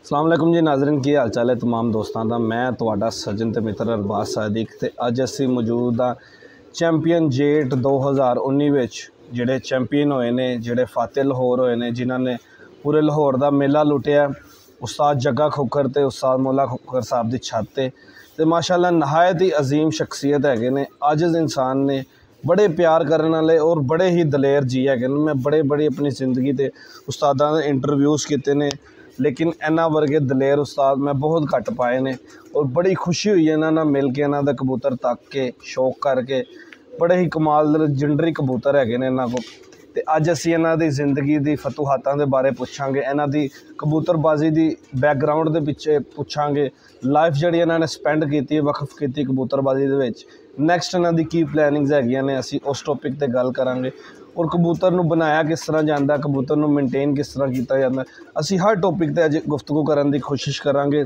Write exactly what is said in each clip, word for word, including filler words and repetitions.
अस्सलाम वालेकुम जी नाज़रीन, की हाल चाल है तमाम दोस्तों का। मैं तुहाडा सज्जन ते मित्र अरबाज सादिक ते अज असी मौजूद हाँ चैंपीयन जेट दो हज़ार उन्नी विच जिहड़े चैंपीयन होए ने, जिहड़े फाते लाहौर होए ने, जिन्होंने पूरे लाहौर का मेला लुटिया। उस्ताद जग्गा खोखर ते उस्ताद मौला खोखर साहब की छत ते ते माशाअल्लाह नहायत ही अजीम शख्सियत है ने, आजिज़ इंसान ने, बड़े प्यार करने वाले और बड़े ही दलेर जी है। मैं बड़े बड़ी अपनी जिंदगी के उस्तादा दे इंटरव्यूज़ किए ने, लेकिन इन्हों वर्गे दलेर उस्ताद मैं बहुत घट पाए ने। और बड़ी खुशी हुई है इन्होंने मिल के, इन्हों का कबूतर तक के शौक करके। बड़े ही कमाल जिंडरी कबूतर है इन्हों को। तो अज असी इन्हों की जिंदगी की फतूहातों के बारे पूछांगे, इन्हों की कबूतरबाजी की बैकग्राउंड के पिछे पूछांगे, लाइफ जी इन्होंने स्पेंड की वक्फ की कबूतरबाजी के। नैक्सट इन्हों की की प्लैनिंग्स है, असी उस टॉपिक पर गल करांगे। और कबूतर नूं बनाया किस तरह जाता, कबूतर नूं मेनटेन किस तरह किया जाता, असी हर टॉपिक पर अज गुफ्तगू करने की कोशिश करांगे।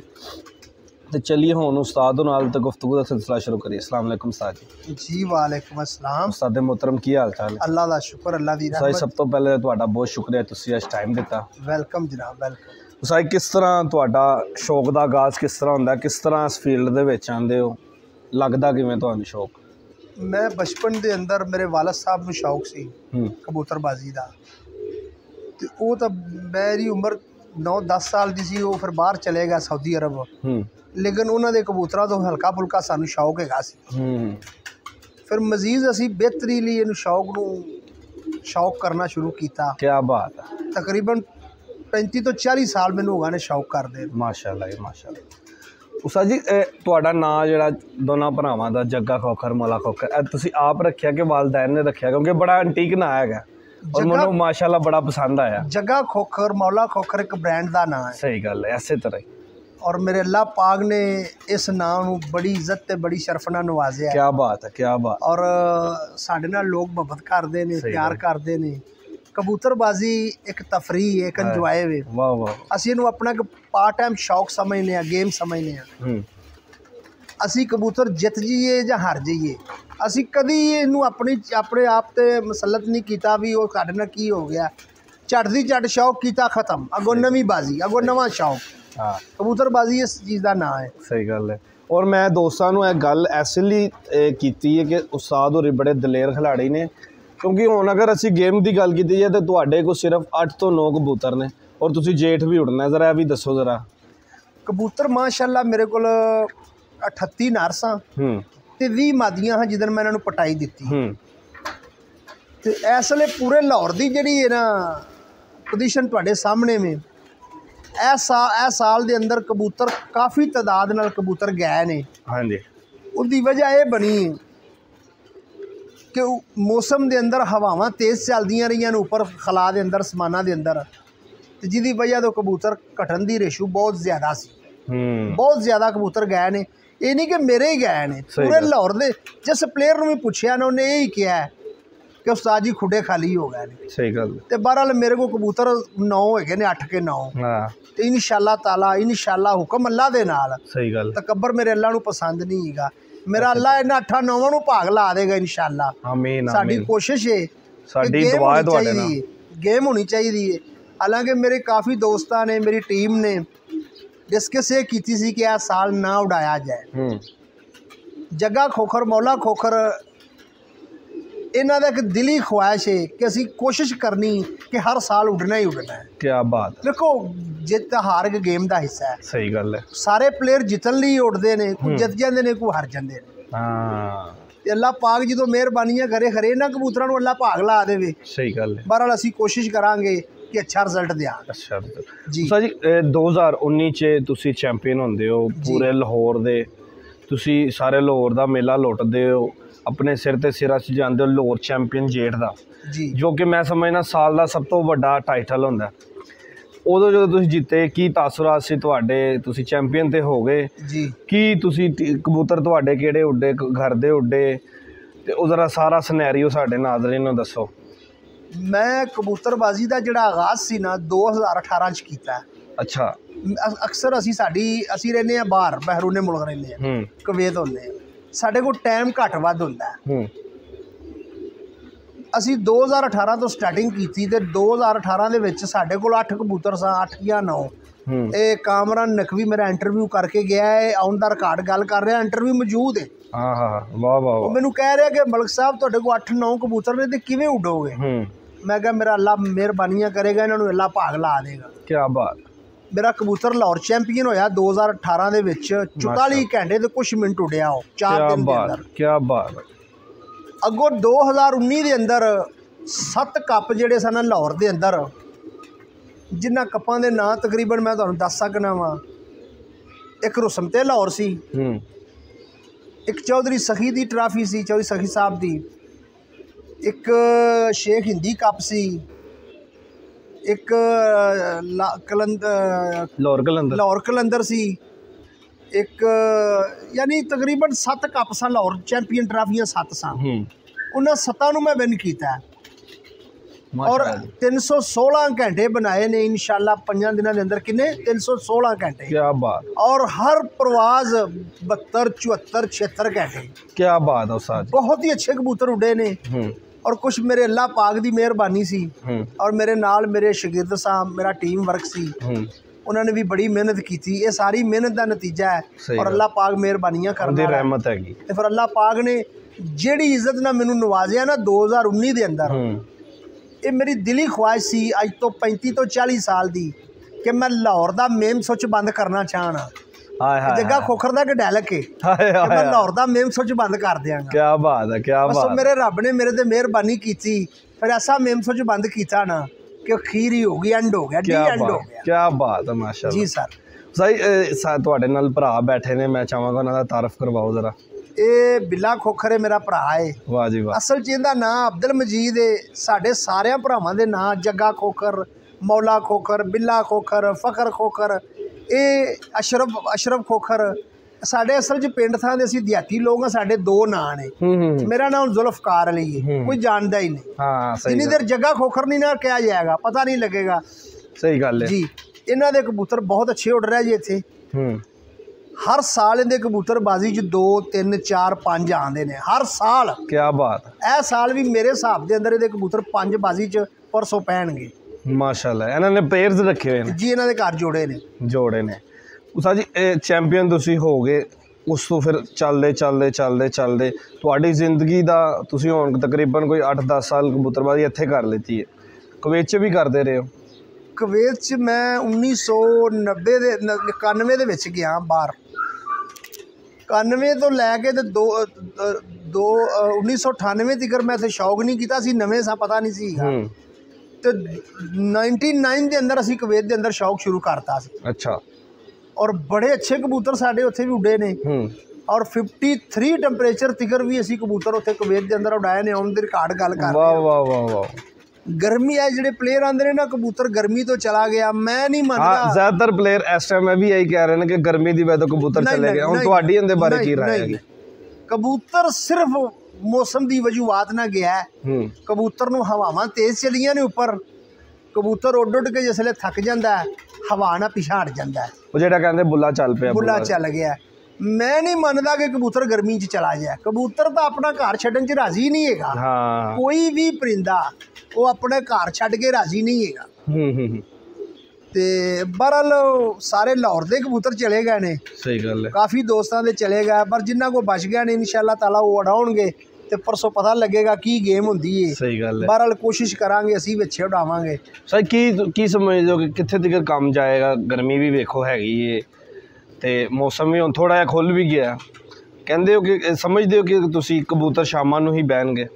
तो चलिए हुण उस्ताद नाल तो गुफ्तगू का सिलसिला शुरू करिए। अस्सलाम वालेकुम उस्ताद जी। जी वालेकुम अस्सलाम। उस्ताद मोहतरम की हाल चाल है? अल्लाह दा शुक्र, अल्लाह दी रहमत। सब तो पहले तुहाडा बहुत शुक्रिया, तुसीं अज टाइम दिता। वेलकम जनाब, वेलकम। उस्ताद किस तरह तुहाडा शौक का आगाज़ किस तरह होंदा, किस तरह इस फील्ड दे विच आंदे हो, लगदा किवें तुहानूं शौक? मैं बचपन के अंदर मेरे वालद साहब नूं शौक सी कबूतरबाजी का, तो वो तो मेरी उम्र नौ दस साल की सी, वो फिर बाहर चले गया सऊदी अरब। लेकिन उन्होंने कबूतरों तो हल्का फुल्का सानू शौक है सी। फिर मजीद असी बेहतरी लिए इन शौक नूं शौक करना शुरू किया। क्या बात है। तकरीबन पैंती तो चालीस साल मैनू हो गए ने शौक करदे। माशाअल्लाह जी माशाअल्लाह। उस्ताद जी तुहाडा नाम जिहड़ा दोनों भरावां दा जग्गा खोखर मौला खोखर, ए तुसीं आप रखिया कि वालदैन ने रखिया? क्योंकि बड़ा एंटीक नाम है और मैनूं माशाअल्लाह बड़ा पसंद आया। जग्गा खोखर मौला खोखर एक ब्रांड का नाम है। सही गल है, इसे तरह ही। और मेरे अल्लाह पाक ने इस नाम नूं बड़ी इज्जत ते बड़ी शरफ नाल नवाजिया। क्या बात है, क्या बात। और साडे नाल लोग मोहब्बत करदे ने, प्यार करदे ने। कबूतरबाजी एक तफरी है, एक इंजॉय वे। वाह वाह। असीं इहनूं अपना एक पार्ट टाइम शौक समझने आ, गेम समझने आ। असीं कबूतर जित जाइए या हार जाइए, असीं कदी इहनूं अपनी अपने आप ते मसलत नहीं कीता भी वो साडे नाल की हो गया। झट दी झट शौक कीता खत्म, अगों नवीं बाजी, अगों नवां शौक। हाँ, कबूतरबाजी इस चीज़ का नाम है। सही गल है। और मैं दोस्तों नूं इह गल इस लई कीती है कि उस्ताद होरी बड़े दलेर खिलाड़ी ने, क्योंकि हुण अगर असी गेम की गल की जाए तो तुहाडे को सिर्फ अठ तो नौ कबूतर ने और तुसीं जेठ भी उड़ना। जरा भी दसो जरा। कबूतर माशाअल्लाह मेरे को अठत्ती नरसां ते बीस मादियां हैं जिदन मैं इन्हां नूं पटाई दित्ती। ते इस वेले पूरे लाहौर की जिहड़ी है ना पोजीशन तुहाडे सामने में, इस साल इस साल दे अंदर कबूतर काफ़ी तादाद नाल कबूतर गए ने। हाँ जी। उसकी वजह यह बनी है कि मौसम के अंदर हवावां तेज़ चलदियां रही उपर खला के अंदर समाना के अंदर, तो जिदी वजह तो कबूतर घटन की रेशू बहुत ज़्यादा सी। बहुत ज़्यादा कबूतर गए ने। ये नहीं कि मेरे ही गए ने, पूरे लाहौर के जिस प्लेयर ने भी पूछया ना उन्हें यही किया है कि उस्ताद जी खुडे खाली हो गए ने। सही गल। तो बहरहाल मेरे को कबूतर नौ है ने, अठ के नौ। तो इंशाअल्लाह ताला इंशाअल्लाह हुक्म अल्लाह दे नाल। सही गल। तकबर मेरे अल्लाह नूं पसंद नहीं हैगा। मेरा अल्लाह इन्हां अठा नौवां नूं भाग ला देगा इंशाअल्लाह। आमीन। साडी कोशिश है, साडी दुआ है तुहाडे नाल, गेम होनी चाहिए है। हालांकि मेरे काफ़ी दोस्तां ने, मेरी टीम ने डिस्कस ये की सी कि यह साल ना उड़ाया जाए। जग्गा खोखर मौला खोखर इन्हां दा एक दिली ख्वाहिश है कि असी कोशिश करनी कि हर साल उड़ना ही उड़ना है। क्या बात। देखो जित हार के गेम का हिस्सा है। सही गल है। सारे प्लेयर जितन लिए उड़ते हैं, कोई जित जाते हैं, कोई हार जाते हैं। हाँ। अल्लाह पाक जो मेहरबानियां करे खरे इन्हां कबूतरां नूं अल्लाह भाग ला देवे। सही गल है। बहरहाल असी कोशिश करांगे कि अच्छा रिजल्ट दिया। अच्छा जी। सर जी दो हज़ार उन्नी च तुसी चैंपीयन होंदे हो पूरे लाहौर दे, तुसी सारे लाहौर का मेला लुटदे हो, अपने सिर ते सिरा च जांदे हो लाहौर चैंपीयन जेठ का, जो कि मैं समझना साल का सब तो बड़ा टाइटल होंदा। उदों जो तुसीं जीते की तासुरात सी तुहाडे, तुसीं चैंपीयन ते हो गए जी, की तुसीं कबूतर तुहाडे किहड़े उड्डे, घर दे उड्डे, ते उह जरा सारा सिनेरियो साडे नाज़रीन नूं दसो। मैं कबूतरबाजी का जिहड़ा आगाज़ सी ना दो हज़ार अठारह च कीता। अच्छा। अक्सर असी साडी असी रहिंदे आं बाहर, बहरूने मुल्क रहिंदे आं, कुवैत होंदे आं, साडे कोल टाइम घट वध हुंदा है। असी दो हज़ार अठारह तो स्टार्टिंग की, तो दो हज़ार अठारह के साढ़े को अठ कबूतर सा, अठ या नौ ਇਹ ਕਾਮਰਾਨ ਨਕਵੀ ਮੇਰਾ ਇੰਟਰਵਿਊ ਕਰਕੇ ਗਿਆ ਹੈ, ਆਉਣ ਦਾ ਰਿਕਾਰਡ ਗੱਲ ਕਰ ਰਿਹਾ, ਇੰਟਰਵਿਊ ਮੌਜੂਦ ਹੈ। ਹਾਂ ਹਾਂ ਵਾਹ ਵਾਹ। ਉਹ ਮੈਨੂੰ ਕਹਿ ਰਿਹਾ ਕਿ ਮਲਕ ਸਾਹਿਬ ਤੁਹਾਡੇ ਕੋਲ ਅੱਠ ਨੌ ਕਬੂਤਰ ਨੇ ਤੇ ਕਿਵੇਂ ਉੱਡੋਗੇ? ਮੈਂ ਕਿਹਾ ਮੇਰਾ ਅੱਲਾ ਮਿਹਰਬਾਨੀਆਂ ਕਰੇਗਾ, ਇਹਨਾਂ ਨੂੰ ਅੱਲਾ ਭਾਗ ਲਾ ਦੇਗਾ। ਕੀ ਬਾਤ। ਮੇਰਾ ਕਬੂਤਰ ਲਾਹੌਰ ਚੈਂਪੀਅਨ ਹੋਇਆ ਦੋ ਹਜ਼ਾਰ ਅਠਾਰਾਂ ਦੇ ਵਿੱਚ, ਚੁਤਾਲੀ ਘੰਟੇ ਤੇ ਕੁਛ ਮਿੰਟ ਉੱਡਿਆ ਉਹ ਚਾਰ ਦਿਨ ਦੇ ਅੰਦਰ। ਕੀ ਬਾਤ। ਅੱਗੋਂ ਦੋ ਹਜ਼ਾਰ ਉੱਨੀ ਦੇ ਅੰਦਰ ਸੱਤ ਕੱਪ ਜਿਹੜੇ ਸਨ ਲਾਹੌਰ ਦੇ ਅੰਦਰ, ਜਿਨ੍ਹਾਂ ਕੱਪਾਂ ਦੇ ਨਾਂ ਤਕਰੀਬਨ ਮੈਂ ਤੁਹਾਨੂੰ ਦੱਸ ਸਕਣਾ ਵਾਂ। ਇੱਕ ਰੁਸਮ ਤੇ ਲਾਹੌਰ ਸੀ, ਇੱਕ ਚੌਧਰੀ ਸਖੀ ਦੀ ਟਰਾਫੀ ਸੀ, ਚੌਧਰੀ ਸਖੀ ਸਾਹਿਬ ਦੀ, ਇੱਕ ਸ਼ੇਖ ਹਿੰਦੀ ਕੱਪ ਸੀ, ਇੱਕ ਕਲੰਦਰ ਲਾਹੌਰ ਕਲੰਦਰ ਲਾਹੌਰ ਕਲੰਦਰ ਸੀ, ਇੱਕ ਯਾਨੀ ਤਕਰੀਬਨ ਸੱਤ ਕੱਪ ਸਨ ਲਾਹੌਰ ਚੈਂਪੀਅਨ ਟਰਾਫੀਆਂ ਸੱਤ ਸਨ। ਉਹਨਾਂ ਸੱਤਾਂ ਨੂੰ ਮੈਂ ਵਿਨ ਕੀਤਾ ਔਰ ਤਿੰਨ ਸੌ ਸੋਲਾਂ ਘੰਟੇ ਬਣਾਏ ਨੇ ਇਨਸ਼ਾਅੱਲਾ ਪੰਜਾਂ ਦਿਨਾਂ ਦੇ ਅੰਦਰ। ਕਿੰਨੇ? ਤਿੰਨ ਸੌ ਸੋਲਾਂ ਘੰਟੇ। ਕੀ ਬਾਤ। ਔਰ ਹਰ ਪ੍ਰਵਾਜ਼ ਬਹੱਤਰ ਚੁਹੱਤਰ ਛਿਹੱਤਰ ਘੰਟੇ। ਕੀ ਬਾਤ ਹੈ ਉਸਤਾਦ। ਬਹੁਤ ਹੀ ਅੱਛੇ ਕਬੂਤਰ ਉੱਡੇ ਨੇ ਔਰ ਕੁਛ ਮੇਰੇ ਅੱਲਾਹ ਪਾਕ ਦੀ ਮਿਹਰਬਾਨੀ ਸੀ ਔਰ ਮੇਰੇ ਨਾਲ ਮੇਰੇ ਸ਼ਾगिर्द ਸਾਹਿਬ, ਮੇਰਾ ਟੀਮ ਵਰਕ ਸੀ, ਉਹਨਾਂ ਨੇ ਵੀ ਬੜੀ ਮਿਹਨਤ ਕੀਤੀ। ਇਹ ਸਾਰੀ ਮਿਹਨਤ ਦਾ ਨਤੀਜਾ ਹੈ ਔਰ ਅੱਲਾਹ ਪਾਕ ਮਿਹਰਬਾਨੀਆਂ ਕਰਦਾ ਹੈ, ਰਹਿਮਤ ਹੈਗੀ। ਤੇ ਫਿਰ ਅੱਲਾਹ ਪਾਕ ਨੇ ਜਿਹੜੀ ਇੱਜ਼ਤ ਨਾਲ ਮੈਨੂੰ ਨਵਾਜ਼ਿਆ ਨਾ ਦੋ ਹਜ਼ਾਰ ਉੱਨੀ ਦੇ ਅੰਦਰ, ਇਹ ਮੇਰੀ ਦਿਲੀ ਖੁਆਇਸ਼ ਸੀ ਅੱਜ ਤੋਂ ਪੈਂਤੀ ਤੋਂ ਚਾਲੀ ਸਾਲ ਦੀ ਕਿ ਮੈਂ ਲਾਹੌਰ ਦਾ ਮੇਮ ਸੁੱਚ ਬੰਦ ਕਰਨਾ ਚਾਹਣਾ। ਜੱਗਾ ਖੋਖਰ ਦਾ ਇੱਕ ਡਾਇਲੌਗ ਹੈ, ਮੈਂ ਲਾਹੌਰ ਦਾ ਮੇਮ ਸੁੱਚ ਬੰਦ ਕਰ ਦਿਆਂਗਾ। ਕੀ ਬਾਤ ਹੈ। ਕੀ ਬਾਤ। ਮੇਰੇ ਰੱਬ ਨੇ ਮੇਰੇ ਤੇ ਮਿਹਰਬਾਨੀ ਕੀਤੀ, ਫਿਰ ਐਸਾ ਮੇਮ ਸੁੱਚ ਬੰਦ ਕੀਤਾ ਨਾ ਕਿ ਅਖੀਰ ਹੀ ਹੋ ਗਈ, ਐਂਡ ਹੋ ਗਿਆ, ਡੀ ਐਂਡ ਹੋ ਗਿਆ। ਕੀ ਬਾਤ ਹੈ, ਮਾਸ਼ਾਅੱਲਾ ਜੀ ਸਰ। ਸਹੀ ਤੁਹਾਡੇ ਨਾਲ ਭਰਾ ਬੈਠੇ ਨੇ, ਮੈਂ ਚਾਹਾਂਗਾ ਉਹਨਾਂ ਦਾ ਤਾਰਫ ਕਰਵਾਓ ਜ਼ਰਾ। ਇਹ ਬਿੱਲਾ ਖੋਖਰ ਹੈ, ਮੇਰਾ ਭਰਾ ਹੈ। ਵਾਹ ਜੀ ਵਾਹ। ਅਸਲ 'ਚ ਇਹਦਾ ਨਾਂ ਅਬਦੁਲ ਮਜੀਦ ਹੈ। ਸਾਡੇ ਸਾਰਿਆਂ ਭਰਾਵਾਂ ਦੇ ਨਾਂ ਜੱਗਾ ਖੋਖਰ, ਮੌਲਾ ਖੋਖਰ, ਬਿੱਲਾ ਖੋਖਰ, ਫਖਰ ਖੋਖਰ, ਇਹ ਅਸ਼ਰਫ ਅਸ਼ਰਫ ਖੋਖਰ। ਸਾਡੇ ਅਸਲ 'ਚ ਪਿੰਡ ਥਾਂ ਦੇ ਅਸੀਂ ਦਿਹਾਤੀ ਲੋਕ ਹਾਂ, ਸਾਡੇ ਦੋ ਨਾਂ ਨੇ। ਮੇਰਾ ਨਾਮ ਜ਼ੁਲਫਕਾਰ ਅਲੀ ਹੈ, ਕੋਈ ਜਾਣਦਾ ਹੀ ਨਹੀਂ। ਜਿੰਨੀ ਦੇਰ ਜੱਗਾ ਖੋਖਰ ਨਹੀਂ ਨਾ ਕਿਹਾ ਜਾਏਗਾ ਪਤਾ ਨਹੀਂ ਲੱਗੇਗਾ। ਸਹੀ ਗੱਲ ਹੈ ਜੀ। ਇਹਨਾਂ ਦੇ ਕਬੂਤਰ ਬਹੁਤ ਅੱਛੇ ਉੱਡ ਰਹੇ ਜੀ ਇੱਥੇ। ਹਰ ਸਾਲ ਇਹਦੇ ਕਬੂਤਰਬਾਜ਼ੀ 'ਚ ਦੋ ਤਿੰਨ ਚਾਰ ਪੰਜ ਆਉਂਦੇ ਨੇ ਹਰ ਸਾਲ। ਕੀ ਬਾਤ। ਇਹ ਸਾਲ ਵੀ ਮੇਰੇ ਹਿਸਾਬ ਦੇ ਅੰਦਰ ਇਹਦੇ ਕਬੂਤਰ ਪੰਜ ਬਾਜ਼ੀ 'ਚ ਪਰਸੋਂ ਪੈਣਗੇ ਮਾਸ਼ਾਅੱਲਾ। ਇਹਨਾਂ ਨੇ ਪੇਅਰਸ ਰੱਖੇ ਹੋਏ ਨੇ ਜੀ, ਇਹਨਾਂ ਦੇ ਘਰ ਜੋੜੇ ਨੇ ਜੋੜੇ ਨੇ ਉਸਤਾਦ ਜੀ। ਇਹ ਚੈਂਪੀਅਨ ਤੁਸੀਂ ਹੋ ਗਏ, ਉਸ ਤੋਂ ਫਿਰ ਚੱਲਦੇ ਚੱਲਦੇ ਚੱਲਦੇ ਚੱਲਦੇ ਤੁਹਾਡੀ ਜ਼ਿੰਦਗੀ ਦਾ ਤੁਸੀਂ ਹੁਣ ਤਕਰੀਬਨ ਕੋਈ ਅੱਠ ਦਸ ਸਾਲ ਕਬੂਤਰਬਾਜ਼ੀ ਇੱਥੇ ਕਰ ਲਿੱਤੀ ਹੈ, ਕੁਵੈਤ 'ਚ ਵੀ ਕਰਦੇ ਰਹੇ ਹੋ। ਕੁਵੈਤ 'ਚ ਮੈਂ ਉੱਨੀ ਸੌ ਨੱਬੇ ਦੇ ਇਕਾਨਵੇਂ ਦੇ ਵਿੱਚ ਗਿਆ ਬਾਹਰ। ਇਕਾਨਵੇਂ ਤੋਂ ਲੈ ਕੇ ਤੇ ਦੋ ਦੋ ਉੱਨੀ ਸੌ ਅਠਾਨਵੇਂ ਤੀਕਰ ਮੈਂ ਇੱਥੇ ਸ਼ੌਕ ਨਹੀਂ ਕੀਤਾ ਸੀ, ਨਵੇਂ ਸਾਂ, ਪਤਾ ਨਹੀਂ ਸੀ। ਤੇ ਨਾਈਨਟੀ ਨਾਈਨ ਦੇ ਅੰਦਰ ਅਸੀਂ ਕੁਵੈਤ ਦੇ ਅੰਦਰ ਸ਼ੌਕ ਸ਼ੁਰੂ ਕਰਤਾ ਸੀ। ਅੱਛਾ। ਔਰ ਬੜੇ ਅੱਛੇ ਕਬੂਤਰ ਸਾਡੇ ਉੱਥੇ ਵੀ ਉੱਡੇ ਨੇ ਔਰ ਫਿਫਟੀ ਥ੍ਰੀ ਟੈਂਪਰੇਚਰ ਤੀਕਰ ਵੀ ਅਸੀਂ ਕਬੂਤਰ ਉੱਥੇ ਕੁਵੈਤ ਦੇ ਅੰਦਰ ਉਡਾਏ ਨੇ। ਆਨ ਦੀ ਰਿਕਾਰਡ ਗੱਲ ਕਰ। ਵਾਹ ਵਾਹ ਵਾਹ ਵਾਹ। ਗਰਮੀ ਹੈ, ਜਿਹੜੇ ਪਲੇਅਰ ਆਉਂਦੇ ਨੇ ਨਾ ਕਬੂਤਰ ਗਰਮੀ ਤੋਂ ਚਲਾ ਗਿਆ, ਮੈਂ ਨਹੀਂ ਮੰਨਦਾ। ਜ਼ਿਆਦਾਤਰ ਪਲੇਅਰ ਇਸ ਟਾਈਮ ਇਹ ਵੀ ਇਹੀ ਕਹਿ ਰਹੇ ਨੇ ਕਿ ਗਰਮੀ ਦੀ ਵਜ੍ਹਾ ਤੋਂ ਕਬੂਤਰ ਚਲੇ ਗਏ। ਹੁਣ ਤੁਹਾਡੀ ਇਹਦੇ ਬਾਰੇ ਕੀ ਰਾਏ ਹੈ? ਕਬੂਤਰ ਸਿਰਫ ਮੌਸਮ ਦੀ ਵਜੂਹਾਤ ਨਾਲ ਗਿਆ। ਕਬੂਤਰ ਨੂੰ ਹਵਾਵਾਂ ਤੇਜ਼ ਚਲੀਆਂ ਨੇ ਉੱਪਰ, ਕਬੂਤਰ ਉੱਡ ਉੱਡ ਕੇ ਜਿਸਲੇ ਥੱਕ ਜਾਂਦਾ ਹਵਾ ਨਾਲ ਪਿਛਾੜ ਜਾਂਦਾ। ਉਹ ਜਿਹੜਾ ਕਹਿੰਦੇ ਬੁੱਲਾ ਚੱਲ ਪਿਆ, ਬੁੱਲਾ ਚੱਲ ਗਿਆ। ਮੈਂ ਨਹੀਂ ਮੰਨਦਾ ਕਿ ਕਬੂਤਰ ਗਰਮੀ 'ਚ ਚਲਾ ਜਾਏ। ਕਬੂਤਰ ਤਾਂ ਆਪਣਾ ਘਰ ਛੱਡਣ 'ਚ ਰਾਜ਼ੀ ਨਹੀਂ ਹੈਗਾ। ਕੋਈ ਵੀ ਪਰਿੰਦਾ ਉਹ ਆਪਣੇ ਘਰ ਛੱਡ ਕੇ ਰਾਜ਼ੀ ਨਹੀਂ ਹੈਗਾ। ਤੇ ਬਹਰਹਾਲ ਸਾਰੇ ਲਾਹੌਰ ਦੇ ਕਬੂਤਰ ਚਲੇ ਗਏ ਨੇ। ਸਹੀ ਗੱਲ ਹੈ। ਕਾਫੀ ਦੋਸਤਾਂ ਦੇ ਚਲੇ ਗਏ, ਪਰ ਜਿਨ੍ਹਾਂ ਕੋਲ ਬਚ ਗਿਆ ਨੇ ਇਨਸ਼ਾਅੱਲਾ ਤਾਲਾ ਉਹ ਉਡਾਉਣਗੇ ਤੇ ਪਰਸੋਂ ਪਤਾ ਲੱਗੇਗਾ ਕੀ ਗੇਮ ਹੁੰਦੀ ਹੈ। ਸਹੀ ਗੱਲ ਹੈ। ਬਹਰਹਾਲ ਕੋਸ਼ਿਸ਼ ਕਰਾਂਗੇ ਅਸੀਂ ਵਿੱਚੇ ਉਡਾਵਾਂਗੇ। ਸਰ ਕੀ ਕੀ ਸਮਝਦੇ ਹੋ ਕਿ ਕਿੱਥੇ ਤੱਕ ਕੰਮ ਜਾਏਗਾ? ਗਰਮੀ ਵੀ ਵੇਖੋ ਹੈਗੀ ਏ ਤੇ ਮੌਸਮ ਵੀ ਹੁਣ ਥੋੜ੍ਹਾ ਜਿਹਾ ਖੁੱਲ੍ਹ ਵੀ ਗਿਆ। ਕਹਿੰਦੇ ਹੋ ਕਿ ਸਮਝਦੇ ਹੋ ਕਿ ਤੁਸੀਂ ਕਬੂਤਰ ਸ਼ਾਮਾਂ ਨੂੰ ਹੀ ਬਹਿਣਗੇ?